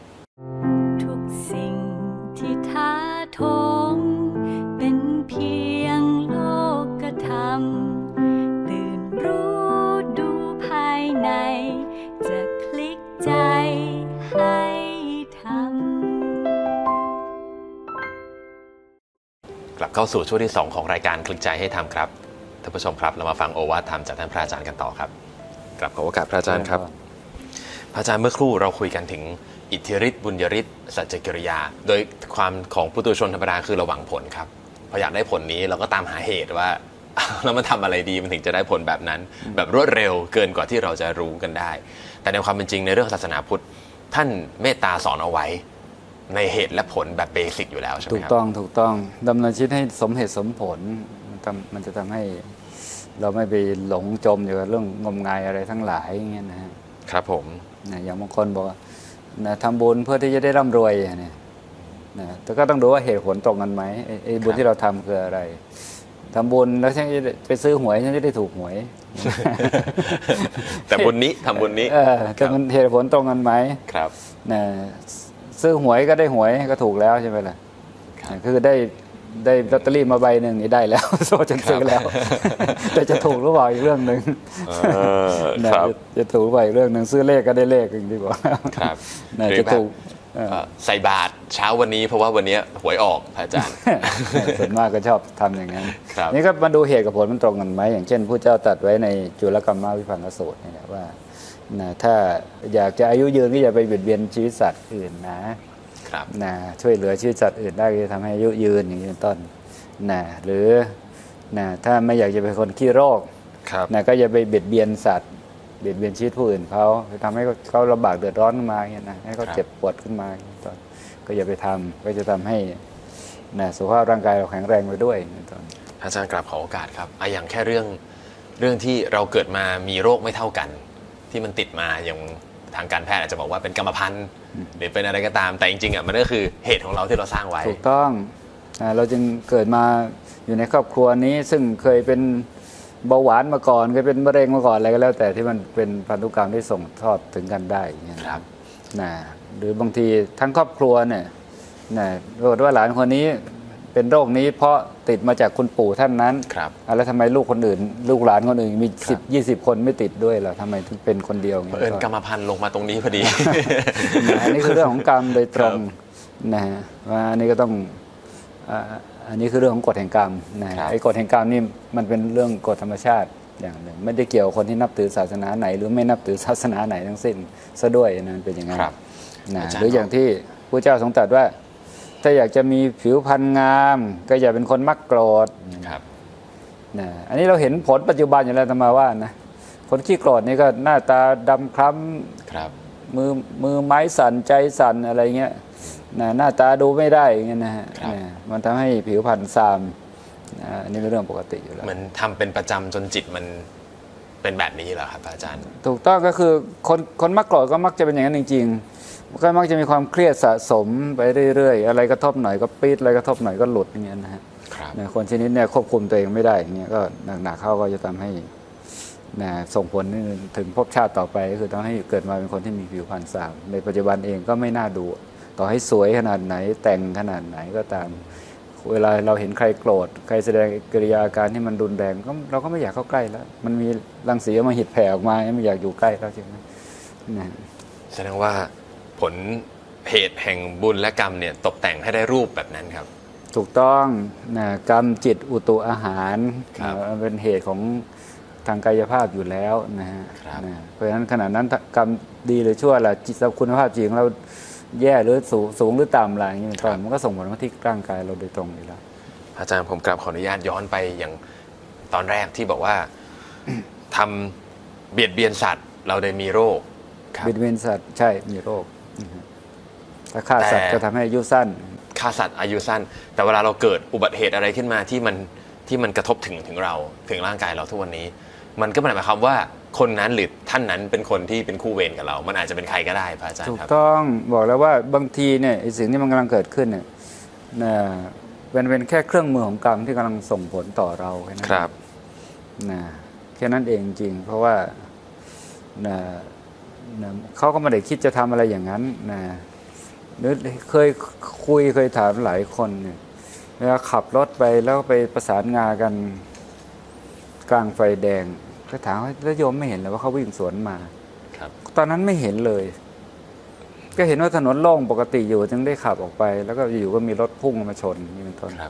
ทุกสิ่งที่ท้าทงเป็นเพียงเข้าสู่ช่วงที่สองของรายการคลิกใจให้ทำครับท่านผู้ชมครับเรามาฟังโอวาทธรรมจากท่านพระอาจารย์กันต่อครับกราบขอโอกาสพระอาจารย์ครับพระอาจารย์เมื่อครู่เราคุยกันถึงอิทธิฤทธิ์บุญญฤทธิ์สัจจกิริยาโดยความของปุถุชนธรรมดาคือเราหวังผลครับพออยากได้ผลนี้เราก็ตามหาเหตุว่าแล้วมันทำอะไรดีมันถึงจะได้ผลแบบนั้นแบบรวดเร็วเกินกว่าที่เราจะรู้กันได้แต่ในความเป็นจริงในเรื่องศาสนาพุทธท่านเมตตาสอนเอาไว้ในเหตุและผลแบบเบสิกอยู่แล้วใช่ไหมครับถูกต้องถูกต้องดำเนินชีวิตให้สมเหตุสมผลมันจะทำให้เราไม่ไปหลงจมอยู่กับเรื่องงมงายอะไรทั้งหลายอย่างเงี้ยนะครับผมนะอย่างบางคนบอกนะทำบุญเพื่อที่จะได้ร่ำรวยเนี่ยนะแต่ก็ต้องดูว่าเหตุผลตรงกันไหมไอ้บุญที่เราทำคืออะไรทำบุญแล้วฉันจะไปซื้อหวยฉันจะได้ถูกหวยแต่บุญนี้ทำบุญนี้เออแต่มันเหตุผลตรงกันไหมครับนะซื้อหวยก็ได้หวยก็ถูกแล้วใช่ไหมล่ะคือได้ได้ลอตเตอรี่มาใบหนึ่งนี่ได้แล้วโซ่จนซื้อแล้วแต่จะถูกหรือเปล่าอีกเรื่องหนึ่งจะถูกหรือเปล่าอีกเรื่องหนึ่งซื้อเลขก็ได้เลขอย่างที่บอกครับจะถูกใส่บาตรเช้าวันนี้เพราะว่าวันนี้หวยออกอาจารย์ส่วนมากก็ชอบทำอย่างนั้นนี่ก็มาดูเหตุกับผลมันตรงกันไหมอย่างเช่นผู้เจ้าตรัสไว้ในจุลกัมมวิภังคสูตรนี่แหละว่าถ้าอยากจะอายุยืนก็อย่าไปเบียดเบียนชีวิตสัตว์อื่นนะนะช่วยเหลือชีวิตสัตว์อื่นได้ก็จะทำให้อายุยืนอย่างนี้เป็นต้นนะหรือนะถ้าไม่อยากจะเป็นคนขี้โรคนะก็อย่าไปเบียดเบียนสัตว์เบียดเบียนชีวิตผู้อื่นเขาทำให้เขาลำบากเดือดร้อนขึ้นมาอย่างนี้นะให้เขาเจ็บปวดขึ้นมาตอนก็อย่าไปทำก็จะทำให้นะสุขภาพร่างกายเราแข็งแรงไปด้วยตอนอาจารย์กราบขอโอกาสครับอ่ะอย่างแค่เรื่องเรื่องที่เราเกิดมามีโรคไม่เท่ากันที่มันติดมาอย่างทางการแพทย์อาจจะบอกว่าเป็นกรรมพันธุ์หรือเป็นอะไรก็ตามแต่จริงๆอ่ะมันก็คือเหตุของเราที่เราสร้างไว้ถูกต้องเราจึงเกิดมาอยู่ในครอบครัวนี้ซึ่งเคยเป็นเบาหวานมาก่อนเคยเป็นมะเร็งมาก่อนอะไรก็แล้วแต่ที่มันเป็นพันธุกรรมที่ส่งทอดถึงกันได้ครับนะหรือบางทีทั้งครอบครัวเนี่ยนะปรากฏว่าหลานคนนี้เป็นโรคนี้เพราะติดมาจากคุณปู่ท่านนั้นแล้วทำไมลูกคนอื่นลูกหลานคนอื่นมีสิบยี่สิบคนไม่ติดด้วยล่ะทำไมถึงเป็นคนเดียวเออกรรมพันธุ์ลงมาตรงนี้พอดีอันนี้คือเรื่องของกรรมโดยตรงนะว่าอันนี้ก็ต้องอันนี้คือเรื่องของกฎแห่งกรรมนะไอ้กฎแห่งกรรมนี่มันเป็นเรื่องกฎธรรมชาติอย่างหนึ่งไม่ได้เกี่ยวกับคนที่นับถือศาสนาไหนหรือไม่นับถือศาสนาไหนทั้งสิ้นซะด้วยนะเป็นอย่างนั้นนะหรืออย่างที่พระเจ้าทรงตรัสว่าถ้าอยากจะมีผิวพรรณงามก็อย่าเป็นคนมักโกรธนะอันนี้เราเห็นผลปัจจุบันอยู่แล้วธรรมาว่านะคนขี้โกรธนี่ก็หน้าตาดำคล้ำมือมือไม้สั่นใจสั่นอะไรเงี้ยนะหน้าตาดูไม่ได้อย่างเงี้ยนะฮะมันทำให้ผิวพรรณซามอันนี้เป็นเรื่องปกติอยู่แล้วเหมือนทำเป็นประจำจนจิตมันเป็นแบบนี้เหรอครับอาจารย์ถูกต้องก็คือคนคนมักโกรธก็มักจะเป็นอย่างนั้นจริงๆก็มักจะมีความเครียดสะสมไปเรื่อยๆอะไรกระทบหน่อยก็ปี๊ดอะไรกระทบหน่อยก็หลุดอย่างเงี้ยนะฮะคนชนิดเนี้ยควบคุมตัวเองไม่ได้อย่างเงี้ยก็หนักๆเข้าก็จะทำให้นะส่งผลถึงภพชาติต่อไปก็คือต้องให้เกิดมาเป็นคนที่มีผิวพรรณซามในปัจจุบันเองก็ไม่น่าดูต่อให้สวยขนาดไหนแต่งขนาดไหนก็ตามเวลาเราเห็นใครโกรธใครแสดงกิริยาการที่มันรุนแรงก็เราก็ไม่อยากเข้าใกล้แล้วมันมีรังสีมาหิดแผ่ออกมาไม่อยากอยู่ใกล้แล้วจริงไหมนะแสดงว่าผลเหตุแห่งบุญและกรรมเนี่ยตกแต่งให้ได้รูปแบบนั้นครับถูกต้องนะกรรมจิตอุตุอาหารเป็นเหตุของทางกายภาพอยู่แล้วนะฮะเพราะฉะนั้นขณะนั้นกรรมดีหรือชั่วล่ะจิตคุณภาพจิตของเราแย่หรือสูงสูงหรือต่ำอะไรอย่างนี้เป็นต้นมันก็ส่งผลมาที่ร่างกายเราโดยตรงอยู่แล้วอาจารย์ผมกลับขออนุญาตย้อนไปอย่างตอนแรกที่บอกว่าทำเบียดเบียนสัตว์เราได้มีโรคเบียดเบียนสัตว์ใช่มีโรคถ้าฆ่าสัตว์ก็ทำให้อายุสั้นฆ่าสัตว์อายุสั้นแต่เวลาเราเกิดอุบัติเหตุอะไรขึ้นมาที่มันที่มันกระทบถึงถึงเราถึงร่างกายเราทุกวันนี้มันก็หมายความว่าคนนั้นหรือท่านนั้นเป็นคนที่เป็นคู่เวรกับเรามันอาจจะเป็นใครก็ได้พระอาจารย์ครับถูกต้องบอกแล้วว่าบางทีเนี่ยสิ่งที่มันกำลังเกิดขึ้นเนี่ยนะเป็นเป็นแค่เครื่องมือของกรรมที่กำลังส่งผลต่อเราแค่นั้นครับนะแค่นั้นเองจริงเพราะว่านะนะเขาก็ไม่ได้คิดจะทำอะไรอย่างนั้นนะหรือเคยคุยเคยถามหลายคนเนี่ยเวลาขับรถไปแล้วไปประสานงากันกลางไฟแดงก็ถามว่าแล้วโยมไม่เห็นเลยว่าเขาวิ่งสวนมาตอนนั้นไม่เห็นเลยก็เห็นว่าถนนโล่งปกติอยู่จึงได้ขับออกไปแล้วก็อยู่ก็มีรถพุ่งมาชนนี่เป็นต้น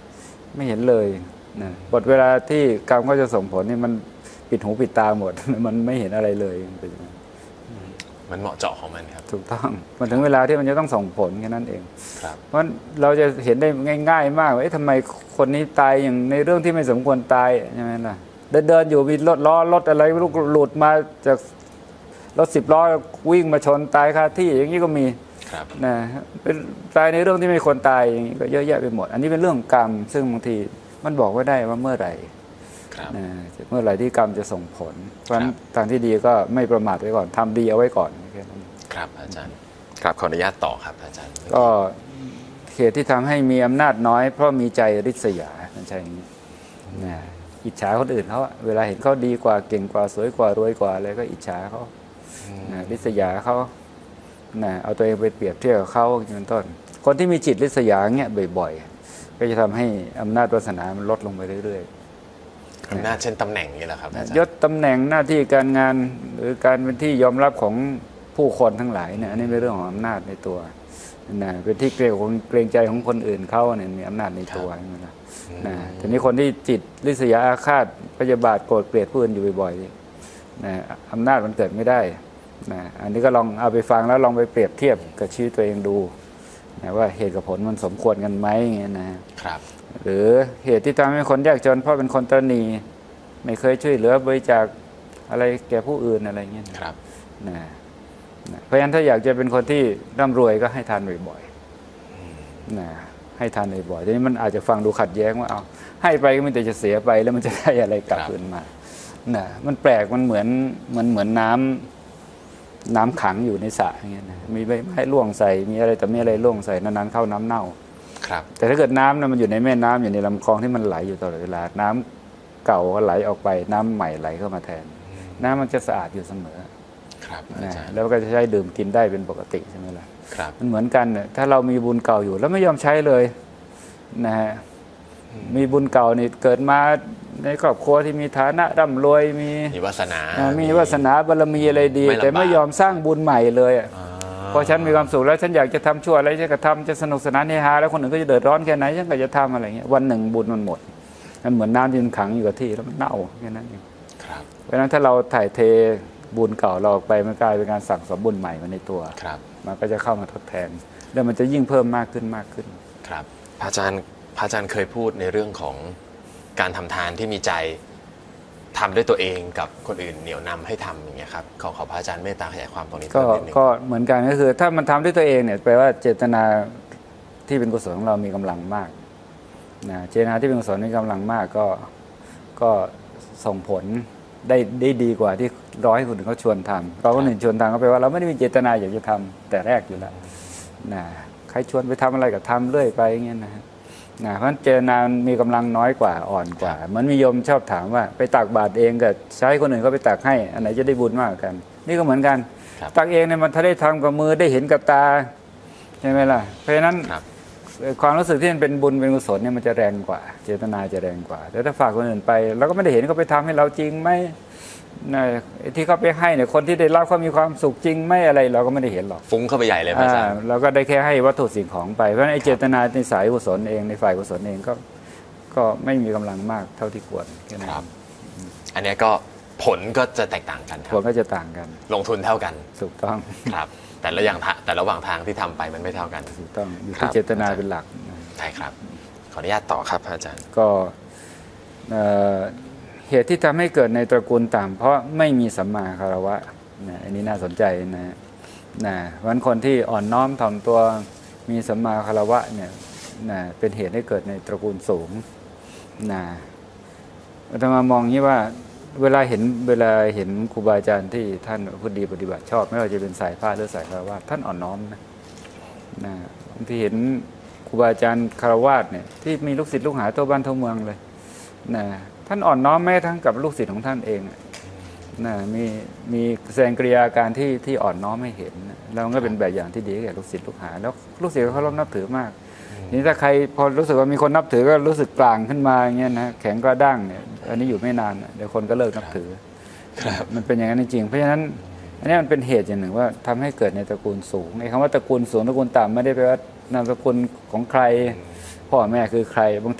ไม่เห็นเลยนะบทเวลาที่กรรมก็จะส่งผลนี่มันปิดหูปิดตาหมด มันไม่เห็นอะไรเลยเป็นอย่างนั้นมันเหมาะเจาะของมันครับถูกต้องมันถึงเวลาที่มันจะต้องส่งผลแค่นั้นเองครับเพราะเราจะเห็นได้ง่าย ๆ มากว่าเอ๊ะทำไมคนนี้ตายอย่างในเรื่องที่ไม่สมควรตายใช่ไหมล่ะเดินเดินอยู่มีรถล้อรถอะไรลูกหลุดมาจากรถสิบล้อวิ่งมาชนตายคาที่อย่างนี้ก็มีครับนะเป็นตายในเรื่องที่ไม่ควรตายอย่างนี้ก็เยอะแยะไปหมด อันนี้เป็นเรื่องกรรมซึ่งบางทีมันบอกไม่ได้ว่าเมื่อไหร่ครับนะเมื่อไหร่ที่กรรมจะส่งผลเพราะฉะนั้นทางที่ดีก็ไม่ประมาทไว้ก่อนทำดีเอาไว้ก่อนแค่นั้นครับอาจารย์ครับขออนุญาตต่อครับอาจารย์ก็เหตุที่ทำให้มีอำนาจน้อย เพราะมีใจริษยานั่นใช่อย่างนี้นะอิจฉาคนอื่นเขาอะเวลาเห็นเขาดีกว่าเก่งกว่าสวยกว่ารวยกว่าอะไรก็อิจฉาเขานะริษยาเขานะเอาตัวเองไปเปรียบเทียบกับเขาเป็นต้นคนที่มีจิตริษยาเงี้ยบ่อยๆก็จะทำให้อำนาจวาสนามันลดลงไปเรื่อยๆอำนาจเช่นตำแหน่งนี่แหละครับอาจารย์ยศตำแหน่งหน้าที่การงานหรือการเป็นที่ยอมรับของผู้คนทั้งหลายเนี่ยอันนี้เป็นเรื่องของอำนาจในตัวนะเป็นที่เกรงของเกรงใจของคนอื่นเขาเนี่ยมีอำนาจในตัวใช่ไหมล่ะนะทีนี้คนที่จิตริษยาอาฆาตพยาบาทโกรธเกลียดผู้อื่นอยู่บ่อยๆนะอำนาจมันเกิดไม่ได้นะอันนี้ก็ลองเอาไปฟังแล้วลองไปเปรียบเทียบกับชีวิตตัวเองดูนะว่าเหตุกับผลมันสมควรกันไหมอย่างเงี้ยนะครับ หรือเหตุที่ทำให้คนยากจนเพราะเป็นคนตนีไม่เคยช่วยเหลือบริจาคอะไรแก่ผู้อื่นอะไรเงี้ยนะครับ นะนะเพราะฉะนั้นถ้าอยากจะเป็นคนที่ร่ำรวยก็ให้ทานบ่อยๆนะให้ทานบ่อยๆทีนี้มันอาจจะฟังดูขัดแย้งว่าเอาให้ไปก็มันแต่จะเสียไปแล้วมันจะได้อะไรกลับคืนมานะมันแปลกมันเหมือนมันเหมือนน้ำน้ำขังอยู่ในสระอย่างเงี้ยนะมีใบไม้ร่วงใส่มีอะไรแต่ไม่อะไรร่วงใส่นานๆเข้าน้ำเน่าครับแต่ถ้าเกิดน้ำนะมันอยู่ในแม่น้ำอยู่ในลำคลองที่มันไหลอยู่ตลอดเวลาน้ำเก่าก็ไหลออกไปน้ำใหม่ไหลเข้ามาแทน น้ำมันจะสะอาดอยู่เสมอครับอานะจารย์แล้วก็จะใช้ดื่มกินได้เป็นปกติใช่ไหมล่ะครับมันเหมือนกันเนี่ยถ้าเรามีบุญเก่าอยู่แล้วไม่ยอมใช้เลยนะฮะมีบุญเก่านี่เกิดมาในครอบครัวที่มีฐานะร่ำรวยมีมีวาสนาอ่ามีวาสนาบารมีอะไรดีไม่ลำบากแต่ไม่ยอมสร้างบุญใหม่เลยอะอ่าพอฉันมีความสุขแล้วฉันอยากจะทำชั่วอะไรฉันก็ทำจะสนุกสนานเฮฮาแล้วคนอื่นก็จะเดือดร้อนแค่ไหนฉันก็จะทำอะไรเงี้ยวันหนึ่งบุญมันหมดมันเหมือนน้ำที่มันขังอยู่กับที่แล้วมันเน่าแค่นั้นเองครับเพราะฉะนั้นถ้าเราถ่ายเทบุญเก่าเราออกไปมันกลายเป็นการสั่งสมบุญใหม่มาในตัวครับมันก็จะเข้ามาทดแทนแล้วมันจะยิ่งเพิ่มมากขึ้นมากขึ้นครับพระอาจารย์พระอาจารย์เคยพูดในเรื่องของการทำทานที่มีใจทำด้วยตัวเองกับคนอื่นเหนี่ยวนำให้ทำอย่างเงี้ยครับขอขอพระอาจารย์เมตตาขยายความตรงนี้ก็เพิ่มนิดนึงก็เหมือนกันก็คือ ถ้ามันทำด้วยตัวเองเนี่ยแปลว่าเจตนาที่เป็นกุศลของเรามีกำลังมากนะเจตนาที่เป็นกุศลมีกำลังมากก็ก็ส่งผลได้ได้ดีกว่าที่รอให้คนอื่นเขาชวนทำเราก็หนึ่งชวนทำก็แปลว่าเราไม่ได้มีเจตนาอยากจะทำแต่แรกอยู่แล้วนะใครชวนไปทำอะไรก็ทำเรื่อยไปอย่างเงี้ยนะนะเพราะฉะนั้นเจตนามีกำลังน้อยกว่าอ่อนกว่าเหมือนมีโยมชอบถามว่าไปตักบาตรเองกับใช้คนอื่นเขาไปตักให้อันไหนจะได้บุญมากกว่ากัน นี่ก็เหมือนกันครับตักเองเนี่ยมันถ้าได้ทำกับมือได้เห็นกับตาใช่ไหมล่ะเพราะฉะนั้นครับความรู้สึกที่มันเป็นบุญเป็นกุศลเนี่ยมันจะแรงกว่า เจตนาจะแรงกว่าแต่ถ้าฝากคนอื่นไปเราก็ไม่ได้เห็นเขาไปทำให้เราจริงไหมนะที่เขาไปให้เนี่ยคนที่ได้รับเขามีความสุขจริงไหมอะไรเราก็ไม่ได้เห็นหรอกฟุ้งเข้าไปใหญ่เลยพระอาจารย์อ่าเราก็ได้แค่ให้วัตถุสิ่งของไปเพราะฉะนั้นไอ้เจตนาในสายกุศลเองในฝ่ายกุศลเองก็ก็ไม่มีกำลังมากเท่าที่ควรแค่นั้นครับ อันเนี้ยก็ผลก็จะแตกต่างกันคผรัลบก็จะต่างกันลงทุนเท่ากันถูกต้องครับ แต่ละอย่างทะแต่ระหว่างทางที่ทำไปมันไม่เท่ากันถูกต้องอยู่ครัที่บเจตนาเป็นหลักนะใช่ครับ ขออนุญาตต่อครับพระอาจารย์ก็เอ่อเหตุที่ทำให้เกิดในตระกูลต่ำเพราะไม่มีสัมมาคารวะนะอันนี้น่าสนใจนะนะวันคนที่อ่อนน้อมถ่อมตัวมีสัมมาคารวะเนี่ยนะเป็นเหตุให้เกิดในตระกูลสูงนะอาตมามองอย่างนี้ว่าเวลาเห็นเวลาเห็นครูบาอาจารย์ที่ท่านพูดดีปฏิบัติชอบไม่ว่าจะเป็นสายพระหรือสายคารวะท่านอ่อนน้อมนะนะบางทีเห็นครูบาอาจารย์คารวะเนี่ยที่มีลูกศิษย์ลูกหาทั่วบ้านทั่วเมืองเลยนะท่านอ่อนน้อมแม้ทั้งกับลูกศิษย์ของท่านเองนะมีมีแสดงกริยาการที่ที่อ่อนน้อมให้เห็นนะแล้วมันก็เป็นแบบอย่างที่ดีแก่ลูกศิษย์ลูกหาแล้วลูกศิษย์เขาเคารพนับถือมากนี่ถ้าใครพอรู้สึกว่ามีคนนับถือก็รู้สึกกลางขึ้นมาอย่างเงี้ยนะแข็งกระด้างเนี่ยอันนี้อยู่ไม่นานเดี๋ยวคนก็เลิกนับถือครับมันเป็นอย่างนั้นจริงๆเพราะฉะนั้นอันนี้มันเป็นเหตุอย่างหนึ่งว่าทำให้เกิดในตระกูลสูงไอ้คำว่าตระกูลสูงตระกูลต่ำไม่ได้แปลว่านามสกุลของใครพ่อแม่คือใครบางที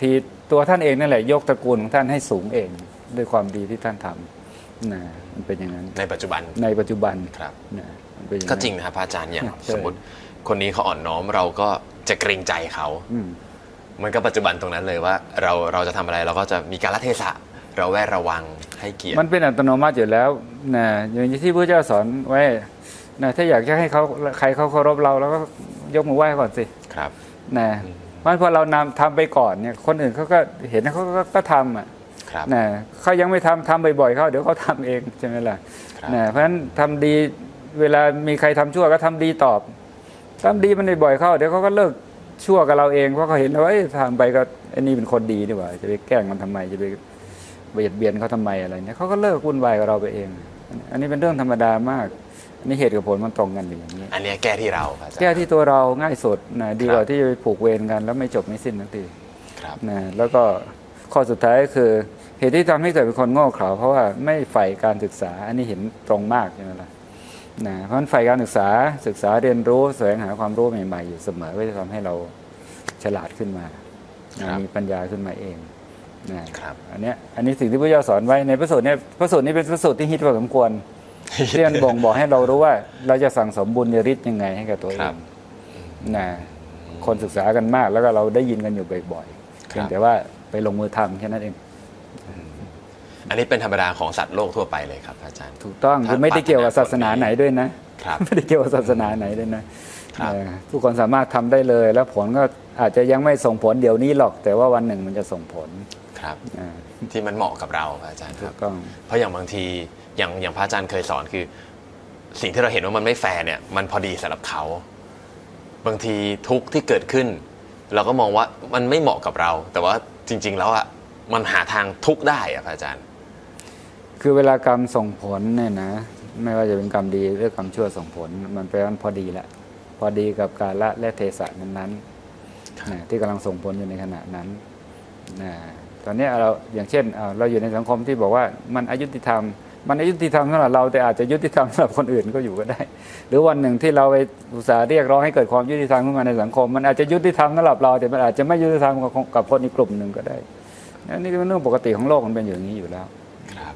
ตัวท่านเองนั่นแหละยกตระกูลของท่านให้สูงเองด้วยความดีที่ท่านทำนะมันเป็นอย่างนั้นในปัจจุบันในปัจจุบันครับนะก็จริงนะครับอาจารย์อย่างสมมติคนนี้เขาอ่อนน้อมเราก็จะเกรงใจเขามันก็ปัจจุบันตรงนั้นเลยว่าเราเราจะทำอะไรเราก็จะมีการละเทศะเราแวดระวังให้เกียรติมันเป็นอัตโนมัติอยู่แล้วนะอย่างที่พระเจ้าสอนไว้นะถ้าอยากจะให้เขาใครเขาเคารพเราแล้วก็ยกมือไหว้ก่อนสิครับนะเพราะพอเรานำทำไปก่อนเนี่ยคนอื่นเขาก็เห็นเขาก็ทำอ่ะนะเขายังไม่ทำทำบ่อยๆเขาเดี๋ยวเขาทำเองใช่ไหมล่ะนะเพราะฉะนั้นทำดีเวลามีใครทำชั่วก็ทำดีตอบทำดีมันบ่อยๆเข้าเดี๋ยวเขาก็เลิกชั่วกับเราเองเพราะเขาเห็นว่าทำไปก็ไอ้นี่เป็นคนดีนี่หว่าจะไปแกล้งมันทำไมจะไปเบียดเบียนเขาทำไมอะไรเนี่ยเขาก็เลิกวุ่นวายกับเราไปเองอันนี้เป็นเรื่องธรรมดามากอันนี้เหตุกับผลมันตรงกันอย่างนี้อันนี้แก้ที่เราแก้ที่ตัวเราง่ายสุดนะดีกว่าที่จะไปผูกเวรกันแล้วไม่จบไม่สิ้นทันทีนะแล้วก็ข้อสุดท้ายก็คือเหตุที่ทำให้เกิดเป็นคนโง่เขลาเพราะว่าไม่ใฝ่การศึกษาอันนี้เห็นตรงมากใช่ไหมล่ะนะเพราะฉะนั้นใฝ่การศึกษาศึกษาเรียนรู้แสวงหาความรู้ใหม่ๆอยู่เสมอก็จะทำให้เราฉลาดขึ้นมามีปัญญาขึ้นมาเองนะครับอันนี้อันนี้สิ่งที่พระเจ้าสอนไว้ในพระสูตรนี้พระสูตรนี้เป็นพระสูตรที่ฮิตพอสมควรที่มันบ่งบอกให้เรารู้ว่าเราจะสั่งสมบุญญาฤทธิ์ยังไงให้กับตัวเองนะคนศึกษากันมากแล้วก็เราได้ยินกันอยู่บ่อยๆเพียงแต่ว่าไปลงมือทำแค่นั้นเองอันนี้เป็นธรรมดาของสัตว์โลกทั่วไปเลยครับอาจารย์ถูกต้องคือไม่ได้เกี่ยวกับศาสนาไหนด้วยนะไม่ได้เกี่ยวกับศาสนาไหนด้วยนะทุกคนสามารถทำได้เลยแล้วผลก็อาจจะยังไม่ส่งผลเดี๋ยวนี้หรอกแต่ว่าวันหนึ่งมันจะส่งผลครับที่มันเหมาะกับเราอาจารย์ครับเพราะอย่างบางทีอย่างอย่างพระอาจารย์เคยสอนคือสิ่งที่เราเห็นว่ามันไม่แฟร์เนี่ยมันพอดีสำหรับเขาบางทีทุกข์ที่เกิดขึ้นเราก็มองว่ามันไม่เหมาะกับเรา แต่ว่าจริงๆแล้วอ่ะมันหาทางทุกข์ได้อ่ะพระอาจารย์คือเวลากรรมส่งผลเนี่ยนะไม่ว่าจะเป็นกรรมดีหรือกรรมชั่วส่งผลมันแปลว่าพอดีแหละพอดีกับกาลและเทศะนั้นๆนะที่กำลังส่งผลอยู่ในขณะนั้นนะตอนนี้เราอย่างเช่นเราอยู่ในสังคมที่บอกว่ามันอยุติธรรมมันอยุติธรรมสำหรับเราแต่อาจจะยุติธรรมสำหรับคนอื่นก็อยู่ก็ได้หรือวันหนึ่งที่เราไปอุตส่าห์เรียกร้องให้เกิดความยุติธรรมขึ้นมาในสังคมมันอาจจะยุติธรรมสำหรับเราแต่มันอาจจะไม่ยุติธรรมกับคนอีกกลุ่มหนึ่งก็ได้นี่เป็นเรื่องปกติของโลกมันเป็นอย่างนี้อยู่แล้วครับ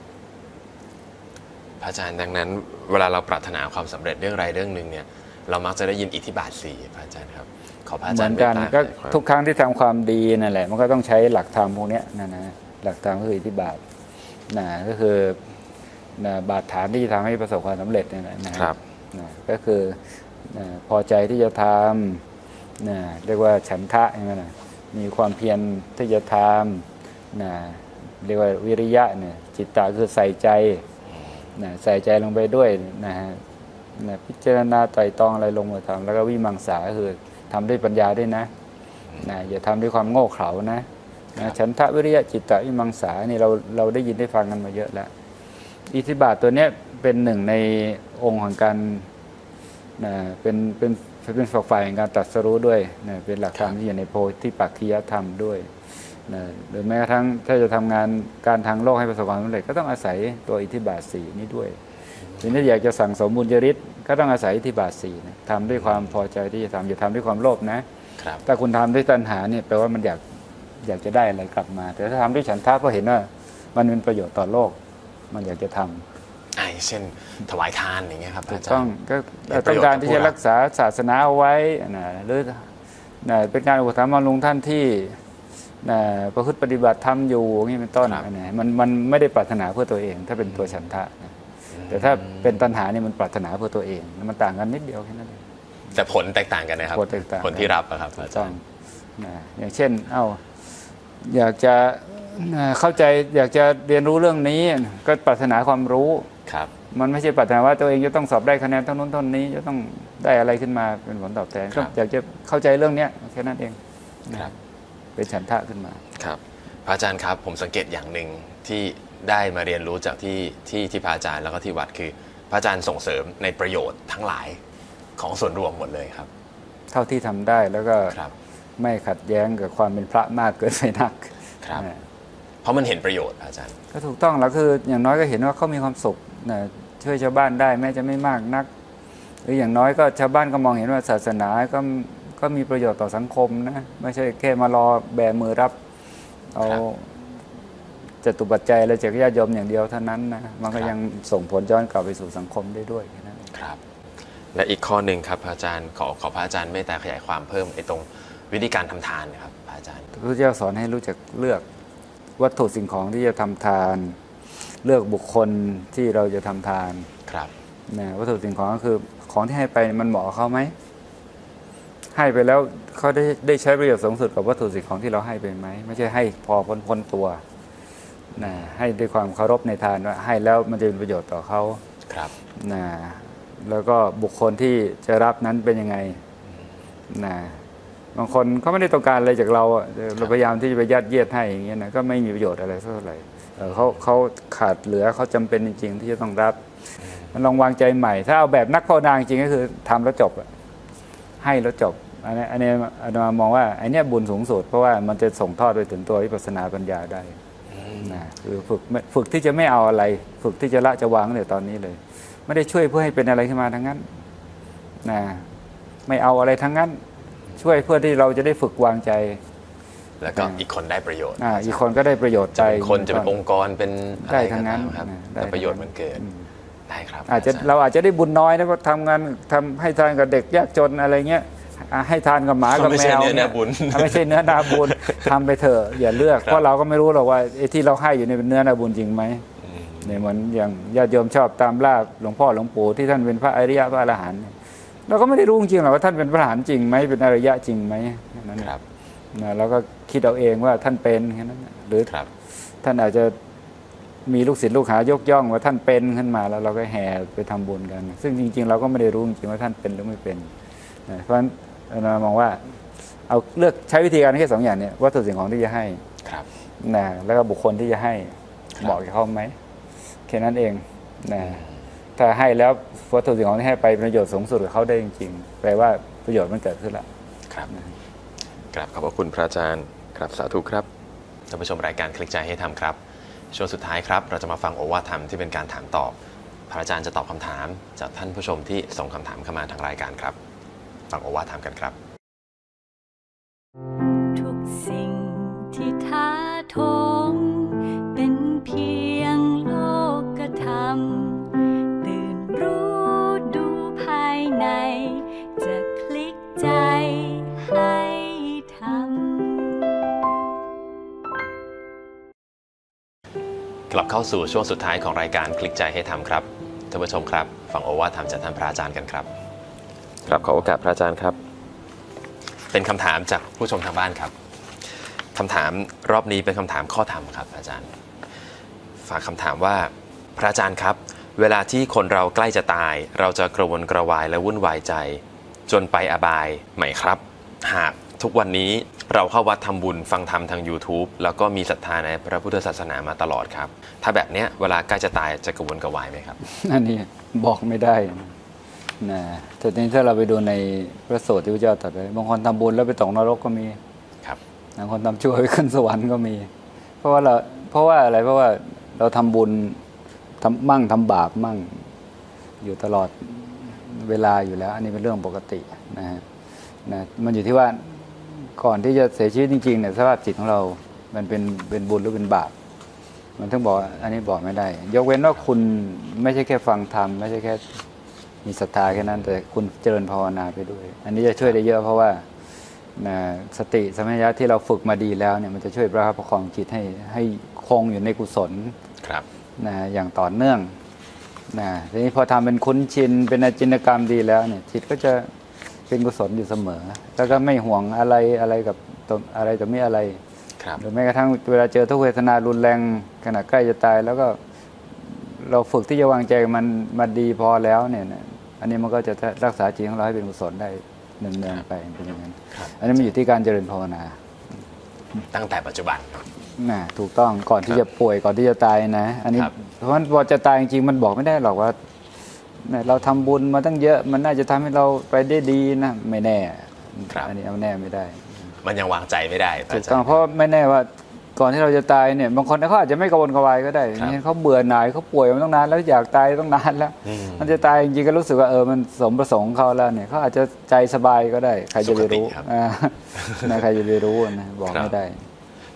พระอาจารย์ดังนั้นเวลาเราปรารถนาความสำเร็จเรื่องใดเรื่องหนึ่งเนี่ยเรามักจะได้ยินอิทธิบาทสี่พระอาจารย์ครับขอพระอาจารย์เหมือนกันก็ทุกครั้งที่ทำความดีนั่นแหละมันก็ต้องใช้หลักธรรมพวกนี้นะนะหลักธรรมก็คืออิทธิบาทนะก็คือบาดฐานที่จะทำให้ประสบความสำเร็จนี่แหละนะครับนะก็คือนะพอใจที่จะทำนะเรียกว่าฉันทะใช่ไหมนะมีความเพียรที่จะทำนะเรียกว่าวิริยะเนี่ยจิตตะคือใส่ใจนะใส่ใจลงไปด้วยนะฮะนะพิจารณาไตร่ตรองอะไรลงมือทำแล้วก็วิมังสาคือทำด้วยปัญญาด้วยนะนะอย่าทำด้วยความโง่เขลานะนะฉันทะวิริยะจิตตะวิมังสานี่เราเราได้ยินได้ฟังกันมาเยอะแล้วอิทธิบาทตัวนี้เป็นหนึ่งในองค์ของการนะเป็นเป็นเป็นฝักฝ่ายของการตรัสรู้ด้วยนะเป็นหลักธรรมที่อยู่ในโพธิปักขิยธรรมด้วยนะหรือแม้กระทั่งถ้าจะทำงานการทางโลกให้ประสบความสำเร็จก็ต้องอาศัยตัวอิทธิบาทสี่นี้ด้วยทีนี้อยากจะสั่งสมบุญญาฤทธิ์ก็ต้องอาศัยอิทธิบาทสี่นะทำด้วยความพอใจที่จะทำอย่าทำด้วยความโลภนะถ้าคุณทำด้วยตัณหาเนี่ยแปลว่ามันอยากอยากจะได้อะไรกลับมาแต่ถ้าทำด้วยฉันทะเพราะเห็นว่ามันเป็นประโยชน์ต่อโลกมันอยากจะทำไอ้เช่นถวายทานอย่างเงี้ยครับถูกต้องก็ต้องการที่จะรักษาศาสนาเอาไว้นะหรือนะเป็นการอุปถัมภ์บำรุงท่านที่นะประพฤติปฏิบัติธรรมอยู่อย่างนี้เป็นต้นนะมันมันไม่ได้ปรารถนาเพื่อตัวเองถ้าเป็นตัวฉันทะนะแต่ถ้าเป็นตัณหาเนี่ยมันปรารถนาเพื่อตัวเองมันต่างกันนิดเดียวแค่นั้นเองแต่ผลแตกต่างกันนะครับผลที่รับนะครับอาจารย์นะอย่างเช่นเอ้าอยากจะเข้าใจอยากจะเรียนรู้เรื่องนี้ก็ปรารถนาความรู้ครับมันไม่ใช่ปรารถนาว่าตัวเองจะต้องสอบได้คะแนนเท่านู้นเท่านี้จะต้องได้อะไรขึ้นมาเป็นผลตอบแทนก็อยากจะเข้าใจเรื่องนี้แค่นั้นเองครับเป็นฉันทะขึ้นมาครับพระอาจารย์ครับผมสังเกตอย่างหนึ่งที่ได้มาเรียนรู้จากที่ที่ที่พระอาจารย์แล้วก็ที่วัดคือพระอาจารย์ส่งเสริมในประโยชน์ทั้งหลายของส่วนรวมหมดเลยครับเท่าที่ทำได้แล้วก็ไม่ขัดแย้งกับความเป็นพระมากเกินไปนักครับเพราะมันเห็นประโยชน์อาจารย์ก็ถูกต้องแล้วคืออย่างน้อยก็เห็นว่าเขามีความสุขนะช่วยชาวบ้านได้แม้จะไม่มากนักหรืออย่างน้อยก็ชาวบ้านก็มองเห็นว่าศาสนาก็ก็มีประโยชน์ต่อสังคมนะไม่ใช่แค่มารอแบมือรับเอาจตุปัจจัยอะไรจากญาติโยมอย่างเดียวเท่านั้นนะมันก็ยังส่งผลย้อนกลับไปสู่สังคมได้ด้วยแค่นั้นครับ และอีกข้อหนึ่งครับพระอาจารย์ขอขอพระอาจารย์เมตตาขยายความเพิ่มไอ้ตรงวิธีการทำทานนะครับพระอาจารย์พระเจ้าสอนให้รู้จักเลือกวัตถุสิ่งของที่จะทำทาน เลือกบุคคลที่เราจะทำทานครับนะวัตถุสิ่งของก็คือของที่ให้ไปมันเหมาะเขาไหมให้ไปแล้วเขาได้ได้ใช้ประโยชน์สูงสุดกับวัตถุสิ่งของที่เราให้ไปไหมไม่ใช่ให้พอพ้นพ้นตัวนะให้ด้วยความเคารพในทานว่าให้แล้วมันจะเป็นประโยชน์ต่อเขาครับนะแล้วก็บุคคลที่จะรับนั้นเป็นยังไงนะบางคนเขาไม่ได้ต้องการอะไรจากเราเราพยายามที่จะไปยัดเยียดให้อย่างเงี้ยนะก็ไม่มีประโยชน์อะไรเท่าไหร่เขาเขาขาดเหลือเขาจำเป็นจริงๆที่จะต้องรับมันลองวางใจใหม่ถ้าเอาแบบนักภาวนาจริงก็คือทำแล้วจบให้แล้วจบอันนี้อันนี้อาตมามองว่าไอ้นี่บุญสูงสุดเพราะว่ามันจะส่งทอดไปถึงตัววิปัสสนาปัญญาได้นะคือฝึกฝึกที่จะไม่เอาอะไรฝึกที่จะละจะวางตั้งแต่ตอนนี้เลยไม่ได้ช่วยเพื่อให้เป็นอะไรขึ้นมาทั้งนั้นนะไม่เอาอะไรทั้งนั้นช่วยเพื่อที่เราจะได้ฝึกวางใจแล้วก็อีกคนได้ประโยชน์อ่าอีกคนก็ได้ประโยชน์ใจคนจะเป็นองค์กรเป็นได้ทั้งนั้นครับแต่ประโยชน์มันเกิดได้ครับอาจจะเราอาจจะได้บุญน้อยนะเพราะทำงานทำให้ทานกับเด็กยากจนอะไรเงี้ยให้ทานกับหมากับแมวไม่ใช่เนื้อนาบุญไม่ใช่เนื้อนาบุญทำไปเถอะอย่าเลือกเพราะเราก็ไม่รู้หรอกว่าไอ้ที่เราให้อยู่นี่เป็นเนื้อนาบุญจริงไหมเนี่ยเหมือนอย่างญาติโยมชอบตามล่าหลวงพ่อหลวงปู่ที่ท่านเป็นพระอริยะพระอรหันต์เราก็ไม่ได้รู้จริงหรอกว่าท่านเป็นพระอรหันต์จริงไหมเป็นอริยะจริงไหมนั่นครับนะเราก็คิดเอาเองว่าท่านเป็นแค่นั้นหรือท่านอาจจะมีลูกศิษย์ลูกหายกย่องว่าท่านเป็นขึ้นมาแล้วเราก็แห่ไปทำบุญกันซึ่งจริงๆเราก็ไม่ได้รู้จริงว่าท่านเป็นหรือไม่เป็นนะเพราะฉะนั้นเรามองว่าเอาเลือกใช้วิธีการแค่สองอย่างเนี่ยวัตถุสิ่งของที่จะให้นะแล้วก็บุคคลที่จะให้เหมาะกับเขาไหมแค่นั้นเองนะถ้าให้แล้ววัตถุสิ่งของที่ให้ไปประโยชน์สูงสุดกับเขาได้จริงๆแปลว่าประโยชน์มันเกิดขึ้นแล้วครับกราบขอบพระคุณพระอาจารย์ครับสาธุครับท่านผู้ชมรายการคลิกใจให้ทำครับช่วงสุดท้ายครับเราจะมาฟังโอวาทธรรมที่เป็นการถามตอบพระอาจารย์จะตอบคำถามจากท่านผู้ชมที่ส่งคำถามเข้ามาทางรายการครับฟังโอวาทธรรมกันครับทุกสิ่งที่ท้าทงเป็นเพียงโลกธรรมตื่นรู้ดูภายในจะคลิกใจให้ทำกลับเข้าสู่ช่วงสุดท้ายของรายการคลิกใจให้ทำครับท่านผู้ชมครับฟังโอวาทธรรมจากท่านพระอาจารย์กันครับครับขอโอกาสพระอาจารย์ครับเป็นคำถามจากผู้ชมทางบ้านครับคำถามรอบนี้เป็นคำถามข้อธรรมครับอาจารย์ฝากคำถามว่าพระอาจารย์ครับเวลาที่คนเราใกล้จะตายเราจะกระวนกระวายและวุ่นวายใจจนไปอบายไหมครับหากทุกวันนี้เราเข้าวัดทำบุญฟังธรรมทาง YouTube แล้วก็มีศรัทธาในพระพุทธศาสนามาตลอดครับถ้าแบบเนี้ยเวลาใกล้จะตายจะกระวนกระวายไหมครับอันนี้บอกไม่ได้นะแต่ทีนี้ถ้าเราไปดูในพระสูตรที่พระเจ้าตรัสไว้บางคนทำบุญแล้วไปตกนรกก็มีครับบางคนทำชั่วไปขึ้นสวรรค์ก็มีเพราะว่าเราเพราะว่าอะไรเพราะว่าเราทำบุญทำมั่งทำบาปมั่งอยู่ตลอดเวลาอยู่แล้วอันนี้เป็นเรื่องปกตินะฮะนะมันอยู่ที่ว่าก่อนที่จะเสียชีวิตจริงๆเนี่ยสภาพจิตของเรามันเป็นเป็นบุญหรือเป็นบาปมันต้องบอกอันนี้บอกไม่ได้ยกเว้นว่าคุณไม่ใช่แค่ฟังธรรมไม่ใช่แค่มีศรัทธาแค่นั้นแต่คุณเจริญภาวนาไปด้วยอันนี้จะช่วยได้เยอะเพราะว่านะสติสัมปชัญญะที่เราฝึกมาดีแล้วเนี่ยมันจะช่วยประคับประคองจิตให้ให้คงอยู่ในกุศลครับนะอย่างต่อเนื่องนะทีนี้พอทำเป็นคุ้นชินเป็นอาจินกรรมดีแล้วเนี่ยจิตก็จะเป็นกุศลอยู่เสมอแล้วก็ไม่ห่วงอะไรอะไรกับอะไรแต่ไม่อะไรหรือแม้กระทั่งเวลาเจอทุกเวทนารุนแรงขณะใกล้จะตายแล้วก็เราฝึกที่จะวางใจมันมาดีพอแล้วเนี่ยอันนี้มันก็จะรักษาจิตของเราให้เป็นกุศลได้เนืองๆไปเป็นอย่างนั้นอันนี้มันอยู่ที่การเจริญภาวนาตั้งแต่ปัจจุบันน่ะถูกต้องก่อนที่จะป่วยก่อนที่จะตายนะอันนี้เพราะฉะนั้นพอจะตายจริงๆมันบอกไม่ได้หรอกว่าเราทำบุญมาตั้งเยอะมันน่าจะทำให้เราไปได้ดีนะไม่แน่อันนี้เอาแน่ไม่ได้มันยังวางใจไม่ได้ถูกต้องเพราะไม่แน่ว่าก่อนที่เราจะตายเนี่ยบางคนเขาอาจจะไม่กระวนกระวายก็ได้นี่เขาเบื่อหน่ายเขาป่วยมาตั้งนานแล้วอยากตายตั้งนานแล้วมันจะตายจริงๆก็รู้สึกว่าเออมันสมประสงค์เขาแล้วเนี่ยเขาอาจจะใจสบายก็ได้ใครจะไปรู้นะใครจะไปรู้นะบอกไม่ได้พ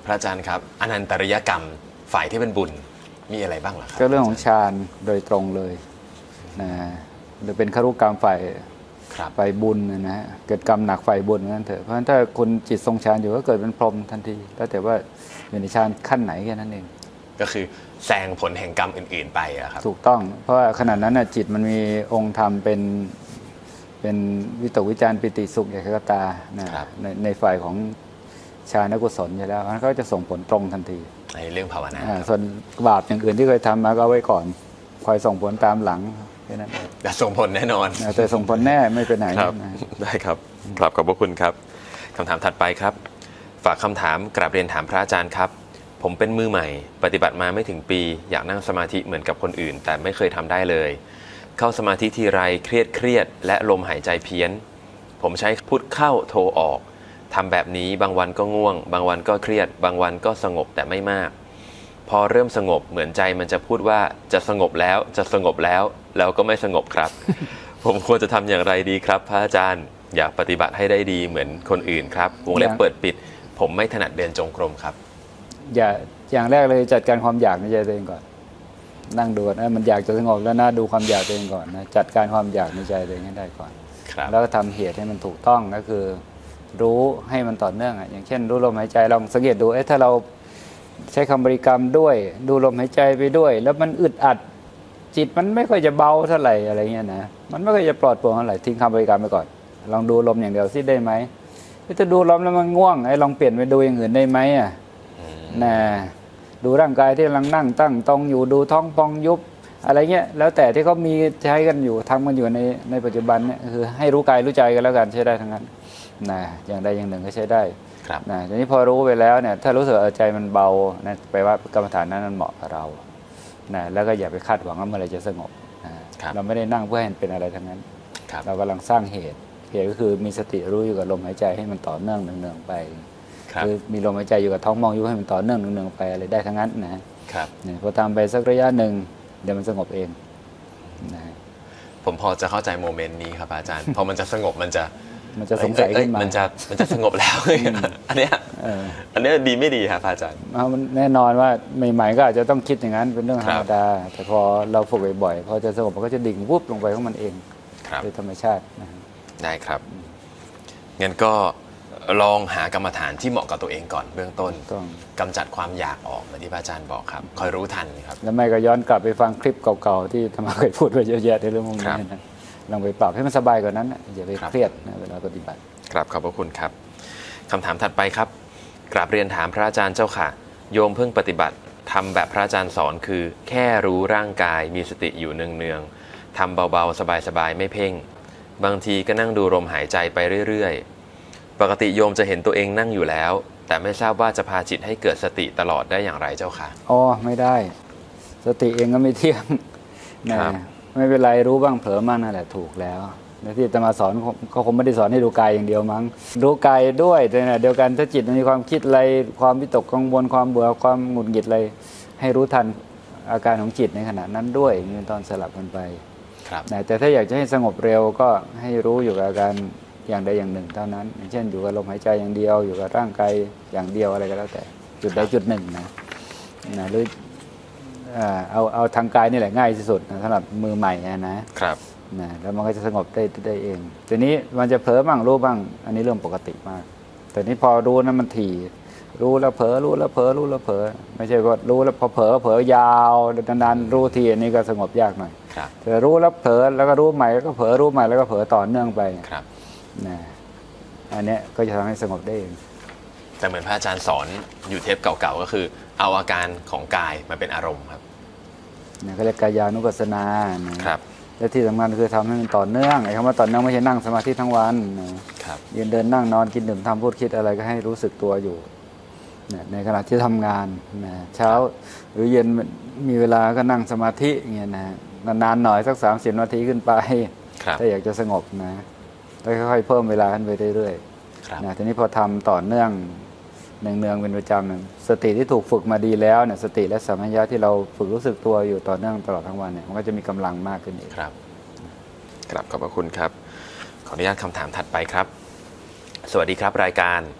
ระอาจารย์ครับอนันตริยกรรมฝ่ายที่เป็นบุญมีอะไรบ้างล่ะครับก็เรื่องของฌานโดยตรงเลยนะหรือเป็นครุกรรมฝ่ายฝ่ายบุญนะฮะเกิดกรรมหนักฝ่ายบุญนั่นเถอะเพราะฉะนั้นถ้าคุณจิตทรงฌานอยู่ก็เกิดเป็นพรหมทันทีแล้วแต่ว่าอยู่ในฌานขั้นไหนแค่นั้นเองก็คือแซงผลแห่งกรรมอื่นๆไปอะครับถูกต้องเพราะว่าขณะนั้นจิตมันมีองค์ธรรมเป็นเป็นวิตกวิจารปิติสุขเอกคตานะในในฝ่ายของฌานกุศลอยู่แล้วมันก็จะส่งผลตรงทันทีในเรื่องภาวนาส่วนบาปอย่างอื่นที่เคยทำมาก็ไว้ก่อนคอยส่งผลตามหลังแค่นั้นแต่ส่งผลแน่นอนแต่ส่งผลแน่ไม่ไปไหนครับได้ครับกราบขอบพระคุณครับคำถามถัดไปครับฝากคำถามกราบเรียนถามพระอาจารย์ครับผมเป็นมือใหม่ปฏิบัติมาไม่ถึงปีอยากนั่งสมาธิเหมือนกับคนอื่นแต่ไม่เคยทำได้เลยเข้าสมาธิทีไรเครียดเครียดและลมหายใจเพี้ยนผมใช้พุทเข้าโทออกทำแบบนี้บางวันก็ง่วงบางวันก็เครียดบางวันก็สงบแต่ไม่มากพอเริ่มสงบเหมือนใจมันจะพูดว่าจะสงบแล้วจะสงบแล้วแล้วก็ไม่สงบครับ ผมควรจะทำอย่างไรดีครับพระอาจารย์อยากปฏิบัติให้ได้ดีเหมือนคนอื่นครับวงเล็บเปิดปิดผมไม่ถนัดเดินจงกรมครับอย่าอย่างแรกเลยจัดการความอยากในใจตัวเองก่อนนั่งดูนะมันอยากจะสงบแล้วนะดูความอยากตัวเองก่อนนะจัดการความอยากในใจตัวเองให้ได้ก่อนแล้วก็ทำเหตุให้มันถูกต้องก็คือรู้ให้มันต่อเนื่องอย่างเช่นรู้ลมหายใจลองสังเกตดูเอ๊ะถ้าเราใช้คำบริกรรมด้วยดูลมหายใจไปด้วยแล้วมันอึดอัดจิตมันไม่ค่อยจะเบาเท่าไหร่อะไรเงี้ยนะมันไม่ค่อยจะปลอดโปร่งเท่าไหร่ทิ้งคำบริกรรมไปก่อนลองดูลมอย่างเดียวซิได้ไหมถ้าดูลมแล้วมันง่วงไอ้ลองเปลี่ยนไปดูอย่างอื่นได้ไหมอ่ะนะดูร่างกายที่กำลังนั่งตั้งตรงอยู่ดูท้องพองยุบอะไรเงี้ยแล้วแต่ที่เขามีใช้กันอยู่ทำกันอยู่ในในปัจจุบันเนี่ยคือให้รู้กายรู้ใจกันแล้วกันใช้ได้ทั้งนั้นนะอย่างใดอย่างหนึ่งก็ใช้ได้นะทีนี้พอรู้ไปแล้วเนี่ยถ้ารู้สึกใจมันเบานะแปลว่ากรรมฐานนั้นมันเหมาะกับเรานะแล้วก็อย่าไปคาดหวังว่าเมื่อไรจะสงบนะเราไม่ได้นั่งเพื่อให้เป็นอะไรทั้งนั้นเรากำลังสร้างเหตุเหตุก็คือมีสติรู้อยู่กับลมหายใจให้มันต่อเนื่องเนืองๆไปคือมีลมหายใจอยู่กับท้องมองยุบให้มันต่อเนื่องเนืองๆไปอะไรได้ทั้งนั้นนะครับเนี่ยพอทำไปสักระยะหนึ่งเดี๋ยวมันสงบเองนะผมพอจะเข้าใจโมเมนต์นี้ครับอาจารย์พอมันจะสงบมันจะมันจะสงสัยขึ้นมามันจะมันจะสงบแล้วอันนี้อันนี้ดีไม่ดีครับอาจารย์มันแน่นอนว่าใหม่ๆก็อาจจะต้องคิดอย่างนั้นเป็นเรื่องธรรมดาแต่พอเราฝึกบ่อยๆพอจะสงบมันก็จะดิ่งวุบลงไปของมันเองโดยธรรมชาติได้ครับงั้นก็ลองหากรรมฐานที่เหมาะกับตัวเองก่อนเบื้องต้นกำจัดความอยากออกเหมือนที่พระอาจารย์บอกครับคอยรู้ทันครับแล้วไม่ก็ย้อนกลับไปฟังคลิปเก่าๆที่ธรรมะเคยพูดไว้เยอะแยะในเรื่องพวกนี้นะลองไปปรับให้มันสบายกว่านั้นอย่าไปเครียดเวลาปฏิบัติครับขอบพระคุณครับคำถามถัดไปครับกราบเรียนถามพระอาจารย์เจ้าค่ะโยมเพิ่งปฏิบัติทำแบบพระอาจารย์สอนคือแค่รู้ร่างกายมีสติอยู่เนืองๆทำเบาๆสบายๆไม่เพ่งบางทีก็นั่งดูลมหายใจไปเรื่อยๆปกติโยมจะเห็นตัวเองนั่งอยู่แล้วแต่ไม่ทราบว่าจะพาจิตให้เกิดสติตลอดได้อย่างไรเจ้าค่ะอ๋อไม่ได้สติเองก็ไม่เที่ยงนะไม่เป็นไรรู้บ้างเผลอมั่งนั่นแหละถูกแล้วที่จะมาสอนเขาคงไม่ได้สอนให้ดูกายอย่างเดียวมั้งรู้กายด้วยแต่เดียวกันถ้าจิตมีความคิดอะไรความวิตกกังวลความเบื่อความหงุดหงิดอะไรให้รู้ทันอาการของจิตในขณะนั้นด้วยมีตอนสลับกันไปแต่ถ้าอยากจะให้สงบเร็วก็ให้รู้อยู่กับอาการอย่างใดอย่างหนึ่งเท่านั้นอย่างเช่นอยู่กับลมหายใจอย่างเดียวอยู่กับร่างกายอย่างเดียวอะไรก็แล้วแต่จุดใดจุดหนึ่งนะนะหรือเอาเอาทางกายนี่แหละง่ายที่สุดสำหรับมือใหม่นะครับนะแล้วมันก็จะสงบได้ได้เองทีนี้มันจะเผลอบ้างรู้บ้างอันนี้เรื่องปกติมากแต่นี้พอรู้นั้นมันถี่รู้แล้วเผลอรู้แล้วเผลอรู้แล้วเผลอไม่ใช่ว่ารู้แล้วพอเผลอเผลอยาวนานๆรู้ทีอันนี้ก็สงบยากหน่อยแต่รู้แล้วเผลอแล้วก็รู้ใหม่แล้วก็เผลอรู้ใหม่แล้วก็เผลอต่อเนื่องไปนะอันนี้ก็จะทำให้สงบได้เองแต่เหมือนพระอาจารย์สอนอยู่เทปเก่าๆก็คือเอาอาการของกายมาเป็นอารมณ์ครับเนี่ยเขาเรียกกายานุปัสสนาครับและที่สำคัญคือทำให้มันต่อเนื่องไอ้คำว่าต่อเนื่องไม่ใช่นั่งสมาธิทั้งวันนะครับยืนเดินนั่งนอนกินดื่มทำพูดคิดอะไรก็ให้รู้สึกตัวอยู่ในขณะที่ทำงานนะเช้าหรือเย็นมีเวลาก็นั่งสมาธิอย่างเงี้ยนะนานๆหน่อยสักสามสิบนาทีขึ้นไปถ้าอยากจะสงบนะแล้วค่อยๆเพิ่มเวลาขึ้นไปเรื่อยๆนะทีนี้พอทำต่อเนื่องเนืองๆเป็นประจำสติที่ถูกฝึกมาดีแล้วเนี่ยสติและสัมผัสที่เราฝึกรู้สึกตัวอยู่ต่อเนื่องตลอดทั้งวันเนี่ยมันก็จะมีกำลังมากขึ้นอีกครับครับขอบพระคุณครับขออนุญาตคำถามถัดไปครับสวัสดีครับรายการ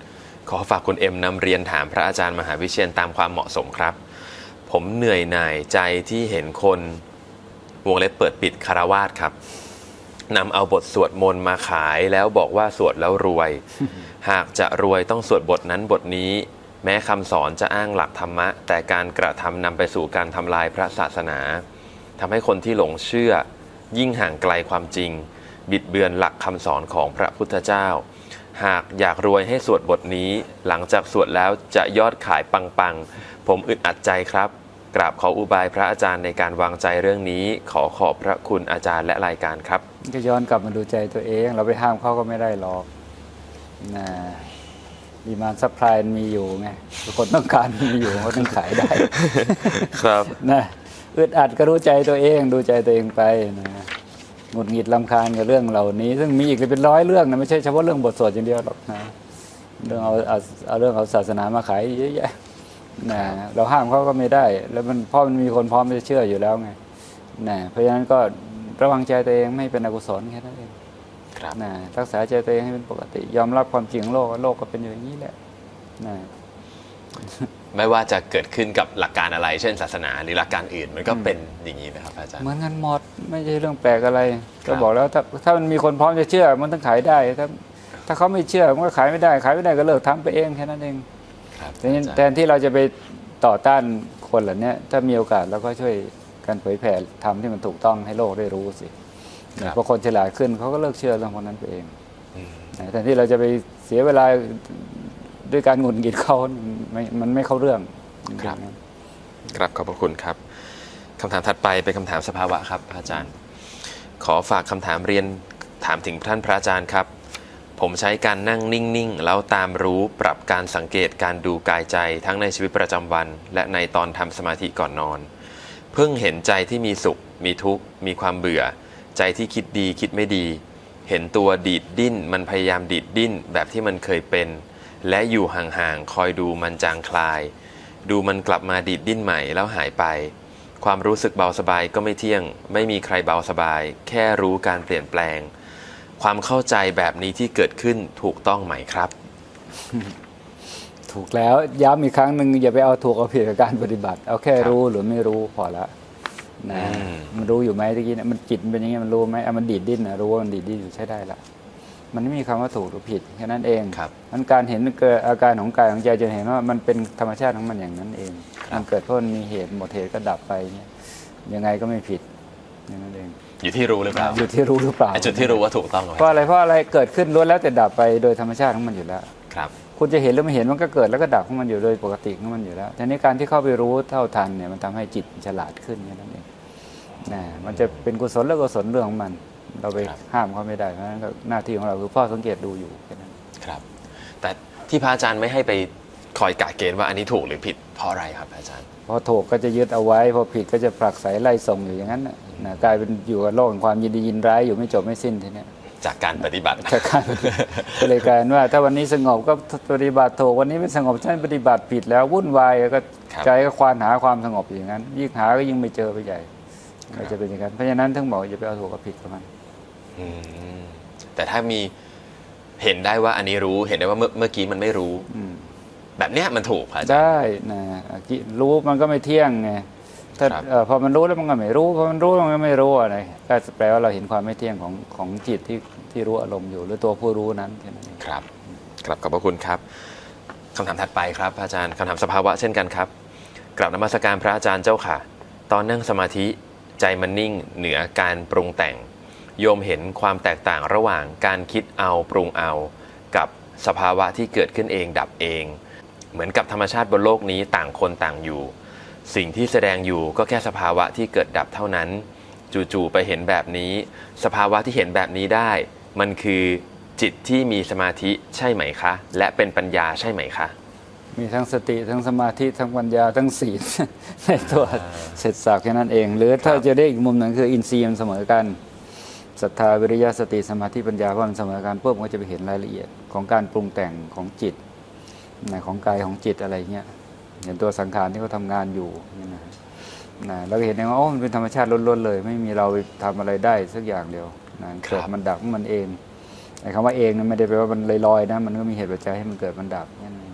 ขอฝากคุณเอ็มนำเรียนถามพระอาจารย์มหาวิเชียรตามความเหมาะสมครับผมเหนื่อยหน่ายใจที่เห็นคนวงเล็บเปิดปิดคารวาสครับนำเอาบทสวดมนต์มาขายแล้วบอกว่าสวดแล้วรวย หากจะรวยต้องสวดบทนั้นบทนี้แม้คำสอนจะอ้างหลักธรรมะแต่การกระทำนำไปสู่การทำลายพระศาสนาทำให้คนที่หลงเชื่อยิ่งห่างไกลความจริงบิดเบือนหลักคำสอนของพระพุทธเจ้าหากอยากรวยให้สวดบทนี้หลังจากสวดแล้วจะยอดขายปังๆผมอึดอัดใจครับกราบขออุบายพระอาจารย์ในการวางใจเรื่องนี้ขอขอบพระคุณอาจารย์และรายการครับก็ย้อนกลับมาดูใจตัวเองเราไปห้ามเขาก็ไม่ได้หรอกนะดีมานด์ซัพพลายมีอยู่ไงคนต้องการมีอยู่เขาต้องขายได้ครับนะอึดอัดก็รู้ใจตัวเองดูใจตัวเองไปนะหงุดหงิดรำคาญกับเรื่องเหล่านี้ซึ่งมีอีกเป็นร้อยเรื่องนะไม่ใช่เฉพาะเรื่องบทสวดอย่างเดียวหรอกนะเรื่องเอาเอาเอาเรื่องเอาศาสนามาขายเยอะแยะนะเราห้ามเขาก็ไม่ได้แล้วมันเพราะมันมีคนพร้อมจะเชื่ออยู่แล้วไงนะเพราะฉะนั้นก็ระวังใจตัวเองไม่เป็นอกุศลแค่นั้นเองนะรักษาใจตัวเองให้เป็นปกติยอมรับความจริงโลกโลกก็เป็นอย่างนี้แหละนะไม่ว่าจะเกิดขึ้นกับหลักการอะไรเช่นศาสนาหรือหลักการอื่นมันก็เป็นอย่างนี้นะครับอาจารย์เหมือนกันหมดไม่ใช่เรื่องแปลกอะไรก็บอกแล้วถ้าถ้ามันมีคนพร้อมจะเชื่อมันต้องขายได้ถ้าถ้าเขาไม่เชื่อมันก็ขายไม่ได้ขายไม่ได้ก็เลิกทำไปเองแค่นั้นเองแทนที่เราจะไปต่อต้านคนเหล่านี้ถ้ามีโอกาสเราก็ช่วยกันเผยแผ่ทำที่มันถูกต้องให้โลกได้รู้สิเพราะคนฉลาดขึ้นเขาก็เลิกเชื่อเรื่องพวกนั้นไปเองแทนที่เราจะไปเสียเวลาด้วยการหงุดหงิดเขาไม่มันไม่เข้าเรื่องครับครับขอบพระคุณครับคำถามถัดไปเป็นคำถามสภาวะครับอาจารย์ขอฝากคำถามเรียนถามถึงท่านพระอาจารย์ครับผมใช้การนั่งนิ่งๆแล้วตามรู้ปรับการสังเกตการดูกายใจทั้งในชีวิตประจำวันและในตอนทำสมาธิก่อนนอนเพิ่งเห็นใจที่มีสุขมีทุกข์มีความเบื่อใจที่คิดดีคิดไม่ดีเห็นตัวดีดดิ้นมันพยายามดีดดิ้นแบบที่มันเคยเป็นและอยู่ห่างๆคอยดูมันจางคลายดูมันกลับมาดีดดิ้นใหม่แล้วหายไปความรู้สึกเบาสบายก็ไม่เที่ยงไม่มีใครเบาสบายแค่รู้การเปลี่ยนแปลงความเข้าใจแบบนี้ที่เกิดขึ้นถูกต้องไหมครับถูกแล้วย้ำอีกครั้งหนึ่งอย่าไปเอาถูกเอาผิดกับการปฏิบัติเอาแค่รู้หรือไม่รู้พอละนะมันรู้อยู่ไหมตะกี้เนี่ยมันจิตเป็นยังไงมันรู้ไหมมันดีดดิ้นนะรู้ว่ามันดีดดิ้นอยู่ใช้ได้ละมันไม่มีคำว่าถูกหรือผิดแค่นั้นเองมันการเห็นเกิดอาการของกายของใจจะเห็นว่ามันเป็นธรรมชาติของมันอย่างนั้นเองมันเกิดเพราะมีเหตุหมดเหตุก็ดับไปเนี่ยยังไงก็ไม่ผิดอย่างนั้นเองอยู่ที่รู้หรือเปล่าอยู่ที่รู้หรือเปล่าจุดที่รู้ว่าถูกต้องเพราะอะไรเพราะอะไรเกิดขึ้นล้วนแล้วแต่ดับไปโดยธรรมชาติของมันอยู่แล้วครับคุณจะเห็นหรือไม่เห็นมันก็เกิดแล้วก็ดับของมันอยู่โดยปกติของมันอยู่แล้วแต่ในการที่เข้าไปรู้เท่าทันเนี่ยมันทำให้จิตฉลาดขึ้นแค่นั้นเองนะมันจะเป็นกุศลหรืออกุศลเรื่องของมันเราไปห้ามเขาไม่ได้เพราะฉะนั้นหน้าที่ของเราคือพ่อสังเกตดูอยู่แค่นั้นครับแต่ที่พระอาจารย์ไม่ให้ไปคอยกะเกณฑ์ว่าอันนี้ถูกหรือผิดเพราะอะไรครับอาจารย์พอถูกก็จะยึดเอาไว้พอผิดก็จะผลักไสไล่ส่งอยู่อย่างนั้นนะกลายเป็นอยู่กับโลกแห่งความยินดียินร้ายอยู่ไม่จบไม่สิ้นทีนี้จากการปฏิบัติจากการก็เลยกลายว่าถ้าวันนี้สงบก็ปฏิบัติถูกวันนี้ไม่สงบฉันปฏิบัติผิดแล้ววุ่นวายก็ใจก็ควานหาความสงบอย่างนั้นยิ่งหาก็ยิ่งไม่เจอไปใหญ่ก็จะเป็นอย่างนั้นเพราะฉะนั้นทั้งบอกอย่าไปเอาถูกกับผิดกับมันแต่ถ้ามีเห็นได้ว่าอันนี้รู้เห็นได้ว่าเมื่อเมื่อกี้มันไม่รู้แบบเนี้ยมันถูกอาจารย์ได้นะรู้มันก็ไม่เที่ยงไงถ้าพอมันรู้แล้วมันก็ไม่รู้พอมันรู้มันก็ไม่รู้อะไรก็แปลว่าเราเห็นความไม่เที่ยงของของจิตที่ที่รู้อารมณ์อยู่หรือตัวผู้รู้นั้นแค่นั้นเองครับครับขอบพระคุณครับคำถามถัดไปครับอาจารย์คำถามสภาวะเช่นกันครับกราบนมัสการพระอาจารย์เจ้าค่ะตอนนั่งสมาธิใจมันนิ่งเหนือการปรุงแต่งโยมเห็นความแตกต่างระหว่างการคิดเอาปรุงเอากับสภาวะที่เกิดขึ้นเองดับเองเหมือนกับธรรมชาติบนโลกนี้ต่างคนต่างอยู่สิ่งที่แสดงอยู่ก็แค่สภาวะที่เกิดดับเท่านั้นจู่ๆไปเห็นแบบนี้สภาวะที่เห็นแบบนี้ได้มันคือจิตที่มีสมาธิใช่ไหมคะและเป็นปัญญาใช่ไหมคะมีทั้งสติทั้งสมาธิทั้งปัญญาทั้งศีลในตัวเสร็จสับแค่นั้นเองหรือถ้าจะได้อีกมุมหนึ่งคืออินทรีย์มันเสมอกันศรัทธาวิริยะสติสมาธิปัญญาพอมันเสมอกันปุ๊บมันก็จะไปเห็นรายละเอียดของการปรุงแต่งของจิตของกายของจิตอะไรเงี้ยเห็นตัวสังขารที่เขาทำงานอยู่นี่นะนะแล้วก็เห็นว่าโอ้มันเป็นธรรมชาติล้วนๆเลยไม่มีเราทำอะไรได้สักอย่างเดียวนะเกิดมันดับมันเองไอ้คำว่าเองนั้นไม่ได้แปลว่ามันลอยๆนะมันก็มีเหตุปัจจัยให้มันเกิดมันดับนี่นะ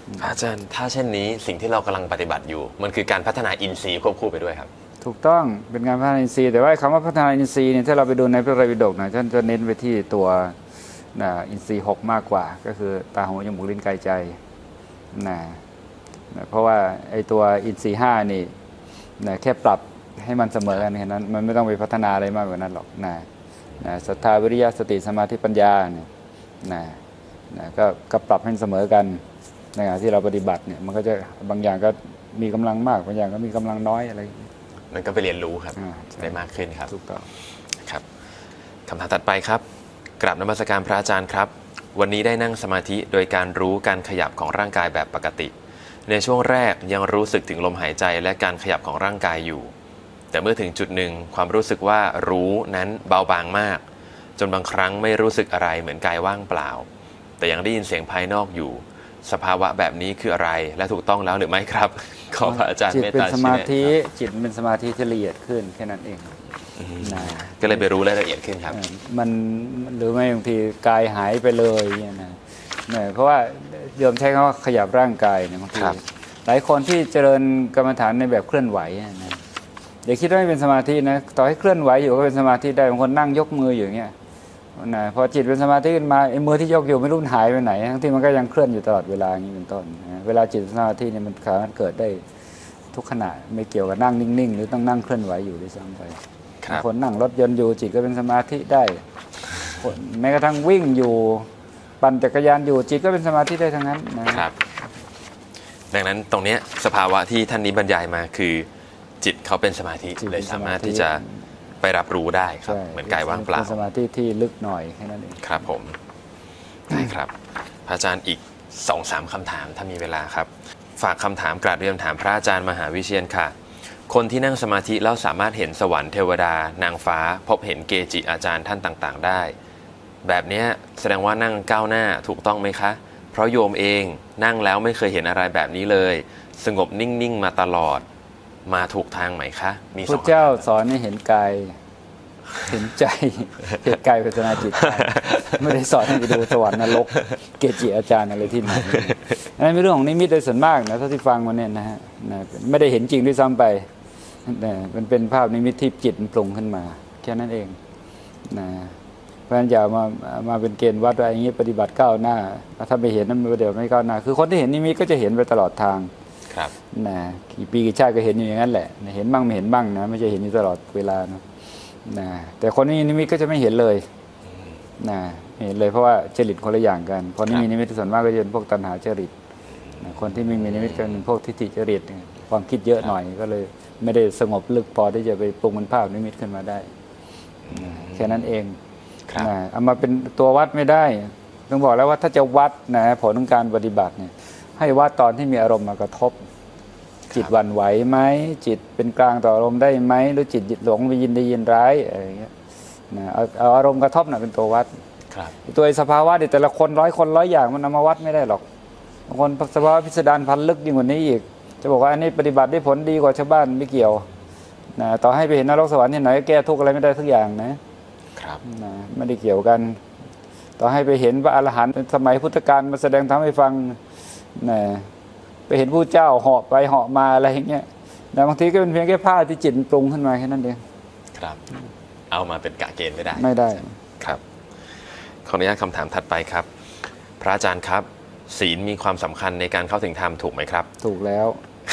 อาจารย์ถ้าเช่นนี้สิ่งที่เรากำลังปฏิบัติอยู่มันคือการพัฒนาอินทรีย์ควบคู่ไปด้วยครับถูกต้องเป็นการพัฒนาอินทรีย์แต่ว่าคำว่าพัฒนาอินทรีย์เนี่ยถ้าเราไปดูในพระไตรปิฎกนะท่านจะเน้นไปที่ตัวนะอินทรีย์หกมากกว่าก็คือตาหูจมูกลิ้นกายใจนะเพราะว่าไอ้ตัวอินทรีย์ห้านี่นะแค่ปรับให้มันเสมอกันแค่นั้นมันไม่ต้องไปพัฒนาอะไรมากกว่านั้นหรอกนะนะศรัทธาวิริยะสติสมาธิปัญญาเนี่ยนะนะก็ก็ปรับให้เสมอกันในขณะที่เราปฏิบัติเนี่ยมันก็จะบางอย่างก็มีกำลังมากบางอย่างก็มีกำลังน้อยอะไรมันก็ไปเรียนรู้ครับได้มากขึ้นครับถูกต้องครับคำถามถัดไปครับกราบนมัสการพระอาจารย์ครับวันนี้ได้นั่งสมาธิโดยการรู้การขยับของร่างกายแบบปกติในช่วงแรกยังรู้สึกถึงลมหายใจและการขยับของร่างกายอยู่แต่เมื่อถึงจุดหนึ่งความรู้สึกว่ารู้นั้นเบาบางมากจนบางครั้งไม่รู้สึกอะไรเหมือนกายว่างเปล่าแต่ยังได้ยินเสียงภายนอกอยู่สภาวะแบบนี้คืออะไรและถูกต้องแล้วหรือไม่ครับขอพระอาจารย์เมตตาชี้แนะจิตเป็นสมาธิจิตเป็นสมาธิที่ละเอียดขึ้นแค่นั้นเองนะก็เลยไปรู้รายละเอียดขึ้นครับมันหรือไม่บางทีกายหายไปเลยเนี่ยนะเพราะว่าโยมใช้คำว่าขยับร่างกายเนี่ยบางทีหลายคนที่เจริญกรรมฐานในแบบเคลื่อนไหวนะอย่าคิดว่าไม่เป็นสมาธินะต่อให้เคลื่อนไหวอยู่ก็เป็นสมาธิได้บางคนนั่งยกมืออยู่อย่างเงี้ยนะพอจิตเป็นสมาธิขึ้นมาไอ้มือที่ยกอยู่ไม่รู้หายไปไหนทั้งที่มันก็ยังเคลื่อนอยู่ตลอดเวลาอย่างนี้เป็นต้นนะเวลาจิตสมาธิเนี่ยมันสามารถเกิดได้ทุกขณะไม่เกี่ยวกับนั่งนิ่งๆหรือต้องนั่งเคลื่อนไหวอยู่ด้วยซ้ำไปคนนั่งรถยนต์อยู่จิตก็เป็นสมาธิได้แม้กระทั่งวิ่งอยู่ปั่นจักรยานอยู่จิตก็เป็นสมาธิได้ทั้งนั้นนะครับดังนั้นตรงนี้สภาวะที่ท่านนี้บรรยายมาคือจิตเขาเป็นสมาธิเลยสามารถที่จะไปรับรู้ได้ครับเหมือนกายว่างเปล่าเป็นสมาธิที่ลึกหน่อยแค่นั้นเองครับผมได้ครับพระอาจารย์อีก สองถึงสาม คำถามถ้ามีเวลาครับฝากคำถามกราบเรียนถามพระอาจารย์มหาวิเชียรค่ะคนที่นั่งสมาธิแล้วสามารถเห็นสวรรค์เทวดานางฟ้าพบเห็นเกจิอาจารย์ท่านต่างๆได้แบบนี้แสดงว่านั่งก้าวหน้าถูกต้องไหมคะเพราะโยมเองนั่งแล้วไม่เคยเห็นอะไรแบบนี้เลยสงบนิ่งๆมาตลอดมาถูกทางไหมคะมีพระเจ้าสอนให้เห็นกายเห็นใจเห็นกายเวทนาจิตไม่ได้สอนให้ไปดูสวรรค์นรกเกจิอาจารย์อะไรที่ไหนอันนั้นเป็นเรื่องของนิมิตโดยส่วนมากนะถ้าที่ฟังมาเนี่ยนะฮะไม่ได้เห็นจริงด้วยซ้ำไปมันเป็นภาพนิมิตที่จิตปรุงขึ้นมาแค่นั้นเองนะเพราะฉะนั้นอย่ามามาเป็นเกณฑ์วัดอะไรอย่างนี้ปฏิบัติก้าวหน้าถ้าไม่เห็นนั้นเดี๋ยวไม่ก้าวหน้าคือคนที่เห็นนิมิตก็จะเห็นไปตลอดทางนะกี่ปีกี่ชาติก็เห็นอยู่อย่างนั้นแหละเห็นบ้างไม่เห็นบ้างนะไม่ใช่เห็นอยู่ตลอดเวลานะนะแต่คนนี้นิมิตก็จะไม่เห็นเลยนะไม่เห็นเลยเพราะว่าจริตคนละอย่างกันคนที่มีนิมิตส่วนมากก็จะเป็นพวกตัณหาจริตนะคนที่ไม่มีนิมิตก็เป็นพวกทิฏฐิจริตความคิดเยอะหน่อยก็เลยไม่ได้สงบลึกพอที่จะไปปรุงเป็นภาพนิมิตขึ้นมาได้แค่นั้นเองนะเอามาเป็นตัววัดไม่ได้ต้องบอกแล้วว่าถ้าจะวัดนะผลของการปฏิบัติเนี่ยให้วัดตอนที่มีอารมณ์มากระทบจิตหวั่นไหวไหมจิตเป็นกลางต่ออารมณ์ได้ไหมหรือจิตหลงไปยินดียินร้ายอะไรอย่างเงี้ยนะเอาเอาอารมณ์กระทบน่ะเป็นตัววัดตัวสภาวะแต่ละคนร้อยคนร้อยอย่างมันเอามาวัดไม่ได้หรอกบางคนสภาวะพิสดารพันลึกยิ่งกว่านี้อีกจะบอกว่าอันนี้ปฏิบัติได้ผลดีกว่าชาวบ้านไม่เกี่ยวนะต่อให้ไปเห็นนรกสวรรค์ที่ไหนแก้ทุกข์อะไรไม่ได้ทุกอย่างนะครับนะไม่ได้เกี่ยวกันต่อให้ไปเห็นพระอรหันต์สมัยพุทธกาลมาแสดงธรรมให้ฟังนะไปเห็นผู้เจ้าเหาะไปเหาะมาอะไรอย่างเงี้ยแต่บางทีก็เป็นเพียงแค่ผ้าที่จิตปรุงขึ้นมาแค่นั้นเองครับเอามาเป็นกะเกณฑ์ไม่ได้ไม่ได้ครับขออนุญาตคำถามถัดไปครับพระอาจารย์ครับศีลมีความสำคัญในการเข้าถึงธรรมถูกไหมครับถูกแล้ว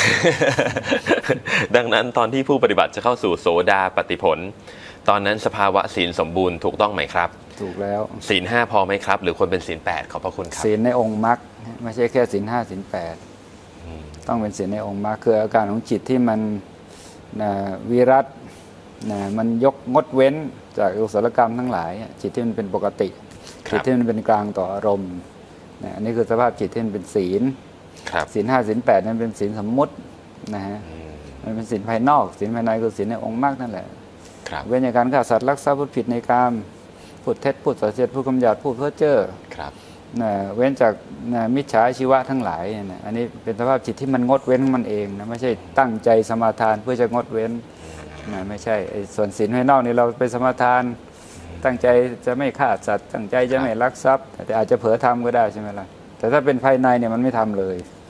ดังนั้นตอนที่ผู้ปฏิบัติจะเข้าสู่โสดาปัตติผลตอนนั้นสภาวะศีลสมบูรณ์ถูกต้องไหมครับถูกแล้วศีลห้าพอไหมครับหรือควรเป็นศีลแปดขอบพระคุณครับศีลในองค์มรรคไม่ใช่แค่ศีลห้าศีลแปดต้องเป็นศีลในองค์มรรคคืออาการของจิตที่มันวิรัตนะมันยกงดเว้นจากอุศลกรรมทั้งหลายจิตที่มันเป็นปกติจิตที่มันเป็นกลางต่ออารมณ์อันนี้คือสภาพจิตที่มันเป็นศีลศีลห้าศีลแปดนั้นเป็นศีลสมมุตินะฮะมันเป็นศีลภายนอกศีลภายในคือศีลในองค์มรรคนั่นแหละเว้นจากการฆ่าสัตว์ลักทรัพย์พูดผิดในกามพูดเท็จพูดส่อเสียดพูดคำหยาบพูดเพ้อเจ้อนะเว้นจากนะมิจฉาชีวะทั้งหลายนะอันนี้เป็นสภาพจิตที่มันงดเว้นมันเองนะไม่ใช่ตั้งใจสมาทานเพื่อจะงดเว้นนะไม่ใช่ส่วนศีลภายนอกนี่เราไปสมาทานตั้งใจจะไม่ฆ่าสัตว์ตั้งใจจะไม่ลักทรัพย์แต่อาจจะเผลอทำก็ได้ใช่ไหมล่ะแต่ถ้าเป็นภายในเนี่ยมันไม่ทำเลย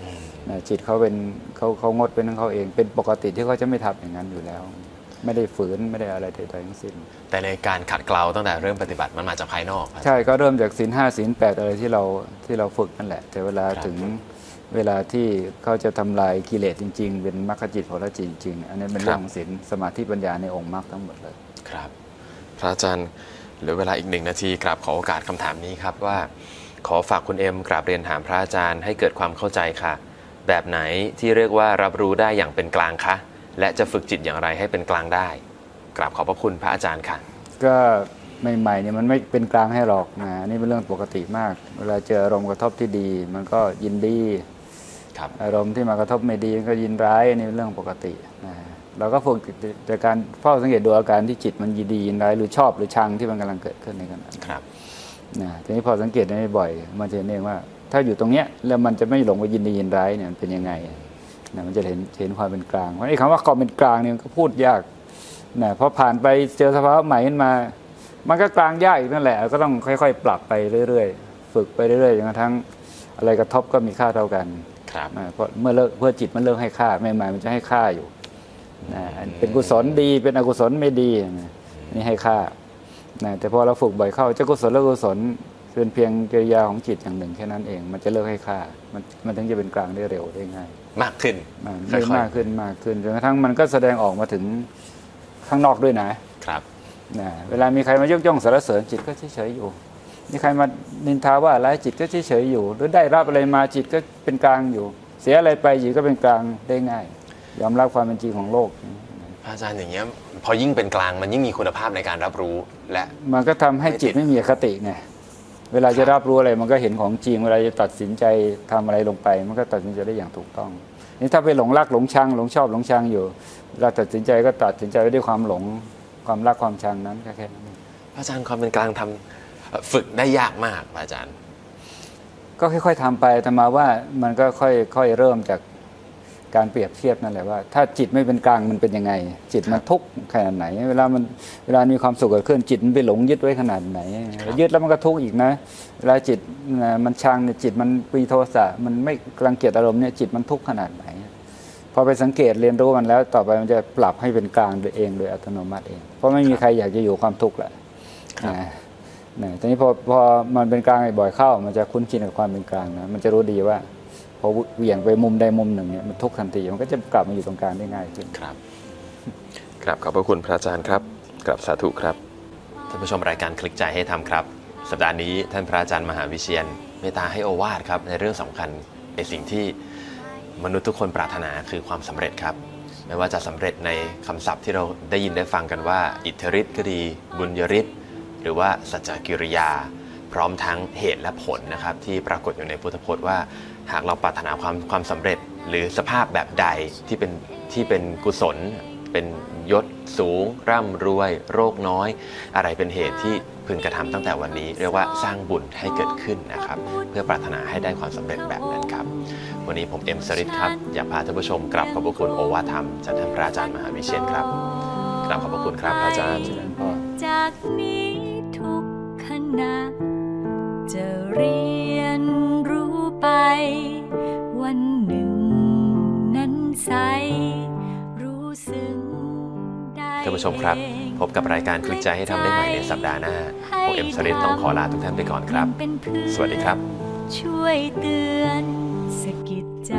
นะจิตเขาเป็นเขาเขางดเป็นของเขาเองเป็นปกติที่เขาจะไม่ทำอย่างนั้นอยู่แล้ว ไม่ได้ฝืนไม่ได้อะไรใดๆทั้งสิ้นแต่ในการขัดเกลาตั้งแต่เริ่มปฏิบัติมันมาจากภายนอกใช่ก็เริ่มจากศีลห้าศีลแปดอะไรที่เราที่เราฝึกนั่นแหละแต่เวลาถึงเวลาที่เขาจะทำลายกิเลสจริงๆเป็นมรรคจิตผลจิตจริงๆอันนี้เป็นเรื่องของศีลสมาธิปัญญาในองค์มรรคทั้งหมดเลยครับพระอาจารย์เหลือเวลาอีกหนึ่งนาทีกราบขอโอกาสคำถามนี้ครับว่าขอฝากคุณเอ็มกราบเรียนถามพระอาจารย์ให้เกิดความเข้าใจค่ะแบบไหนที่เรียกว่ารับรู้ได้อย่างเป็นกลางคะและจะฝึกจิตอย่างไรให้เป็นกลางได้กราบขอบพระคุณพระอาจารย์ค่ะก็ใหม่ๆเนี่ยมันไม่เป็นกลางให้หรอกนะนี่เป็นเรื่องปกติมากเวลาเจออารมณ์กระทบที่ดีมันก็ยินดีอารมณ์ที่มากระทบไม่ดีก็ยินร้ายนี่เป็นเรื่องปกตินะเราก็ฝึกจากการเฝ้าสังเกตดูอาการที่จิตมันยินดียินร้ายหรือชอบหรือชังที่มันกำลังเกิดขึ้นในขณะนั้นครับนะทีนี้พอสังเกตได้บ่อยมันจะเห็นเองว่าถ้าอยู่ตรงเนี้ยแล้วมันจะไม่หลงไปยินดียินร้ายเนี่ยมันเป็นยังไงนะมันจะเห็นเห็นความเป็นกลางเพราะไอ้คำว่าความเป็นกลางเนี่ยก็พูดยากนะพอผ่านไปเจอสภาวะใหม่ขึ้นมามันก็กลางยากอีกนั่นแหละก็ต้องค่อยๆปรับไปเรื่อยๆฝึกไปเรื่อยๆจนกระทั่งอะไรกระทบก็มีค่าเท่ากันนะเพราะเมื่อเลิกเพื่อจิตมันเลิกให้ค่าใหม่ๆมันจะให้ค่าอยู่นะเป็นกุศลดีเป็นอกุศลไม่ดีนะนี่ให้ค่านะแต่พอเราฝึกบ่อยเข้าจะกุศลและกุศลเป็นเพียงกิริยาของจิตอย่างหนึ่งแค่นั้นเองมันจะเลิกให้ค่ามันมันถึงจะเป็นกลางได้เร็วได้ง่ายมากขึ้นได้มากขึ้นมากขึ้นจนกระทั่งมันก็แสดงออกมาถึงข้างนอกด้วยนะครับนะเวลามีใครมายกย่องสรรเสริญจิตก็เฉยๆอยู่มีใครมานินทาว่าอะไรจิตก็เฉยๆอยู่หรือได้รับอะไรมาจิตก็เป็นกลางอยู่เสียอะไรไปจิตก็เป็นกลางได้ง่ายยอมรับความเป็นจริงของโลกอาจารย์อย่างเงี้ยพอยิ่งเป็นกลางมันยิ่งมีคุณภาพในการรับรู้และมันก็ทำให้จิตไม่มีอคติไงเวลาจะรับรู้อะไรมันก็เห็นของจริงเวลาจะตัดสินใจทำอะไรลงไปมันก็ตัดสินใจได้อย่างถูกต้องนี่ถ้าไปหลงรักหลงชังหลงชอบหลงชังอยู่เราตัดสินใจก็ตัดสินใจด้วยความหลงความรักความชังนั้นแค่แค่นั้นอาจารย์ความเป็นกลางทำฝึกได้ยากมากอาจารย์ก็ค่อยๆทำไปแต่มาว่ามันก็ค่อยๆเริ่มจากการเปรียบเทียบนั่นแหละว่าถ้าจิตไม่เป็นกลางมันเป็นยังไงจิตมันทุกข์ขนาดไหนเวลามันเวลามีความสุขเกิดขึ้นจิตมันไปหลงยึดไว้ขนาดไหนยึดแล้วมันก็ทุกข์อีกนะเวลาจิตมันชังเนี่ยจิตมันปีโทสะมันไม่รังเกียจอารมณ์เนี่ยจิตมันทุกข์ขนาดไหนพอไปสังเกตเรียนรู้มันแล้วต่อไปมันจะปรับให้เป็นกลางโดยเองโดยอัตโนมัติเองเพราะไม่มีใครอยากจะอยู่ความทุกข์แหละนะนะทีนี้พอพอมันเป็นกลางบ่อยเข้ามันจะคุ้นชินกับความเป็นกลางนะมันจะรู้ดีว่าพอเหวี่ยงไปมุมใดมุมหนึ่งเนี่ยมันทุกข์ทันทีมันก็จะกลับมาอยู่ตรงกลางได้ง่ายขึ้นครับครับขอบพระคุณพระอาจารย์ครับกราบสาธุครับท่านผู้ชมรายการคลิกใจให้ทำครับสัปดาห์นี้ท่านพระอาจารย์มหาวิเชียรเมตตาให้โอวาทครับในเรื่องสำคัญในสิ่งที่มนุษย์ทุกคนปรารถนาคือความสำเร็จครับไม่ว่าจะสำเร็จในคำศัพท์ที่เราได้ยินได้ฟังกันว่าอิทธิฤทธิ์ก็ดีบุญยฤทธิ์หรือว่าสัจจกิริยาพร้อมทั้งเหตุและผลนะครับที่ปรากฏอยู่ในพุทธพจน์ว่าหากเราปรารถนาความความสำเร็จหรือสภาพแบบใดที่เป็นที่เป็นกุศลเป็นยศสูงร่ำรวยโรคน้อยอะไรเป็นเหตุที่พึงกระทำตั้งแต่วันนี้เรียกว่าสร้างบุญให้เกิดขึ้นนะครับเพื่อปรารถนาให้ได้ความสำเร็จแบบนั้นครับวันนี้ผมเอ็มสริตครับอยากพาท่านผู้ชมกลับขอบพระคุณโอวาทธรรมจากท่านพระอาจารย์มหาวิเชียรครับกลับขอบพระคุณครับพระอาจารย์จากนี้ทุกขณะจะเรียนรู้ไปวันหนึ่งนั้นใสรู้ซึ้งได้ท่านผู้ชมครับพบกับรายการคลิกใจให้ทำได้ใหม่ในสัปดาห์หน้าผมเอ็มสริตต้องขอลาทุกท่านไปก่อนครับสวัสดีครับช่วยเตือนสะกิดใจ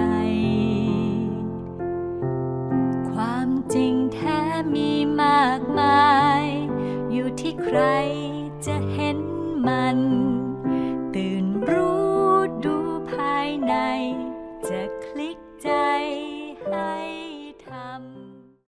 ความจริงแท้มีมากมายอยู่ที่ใคร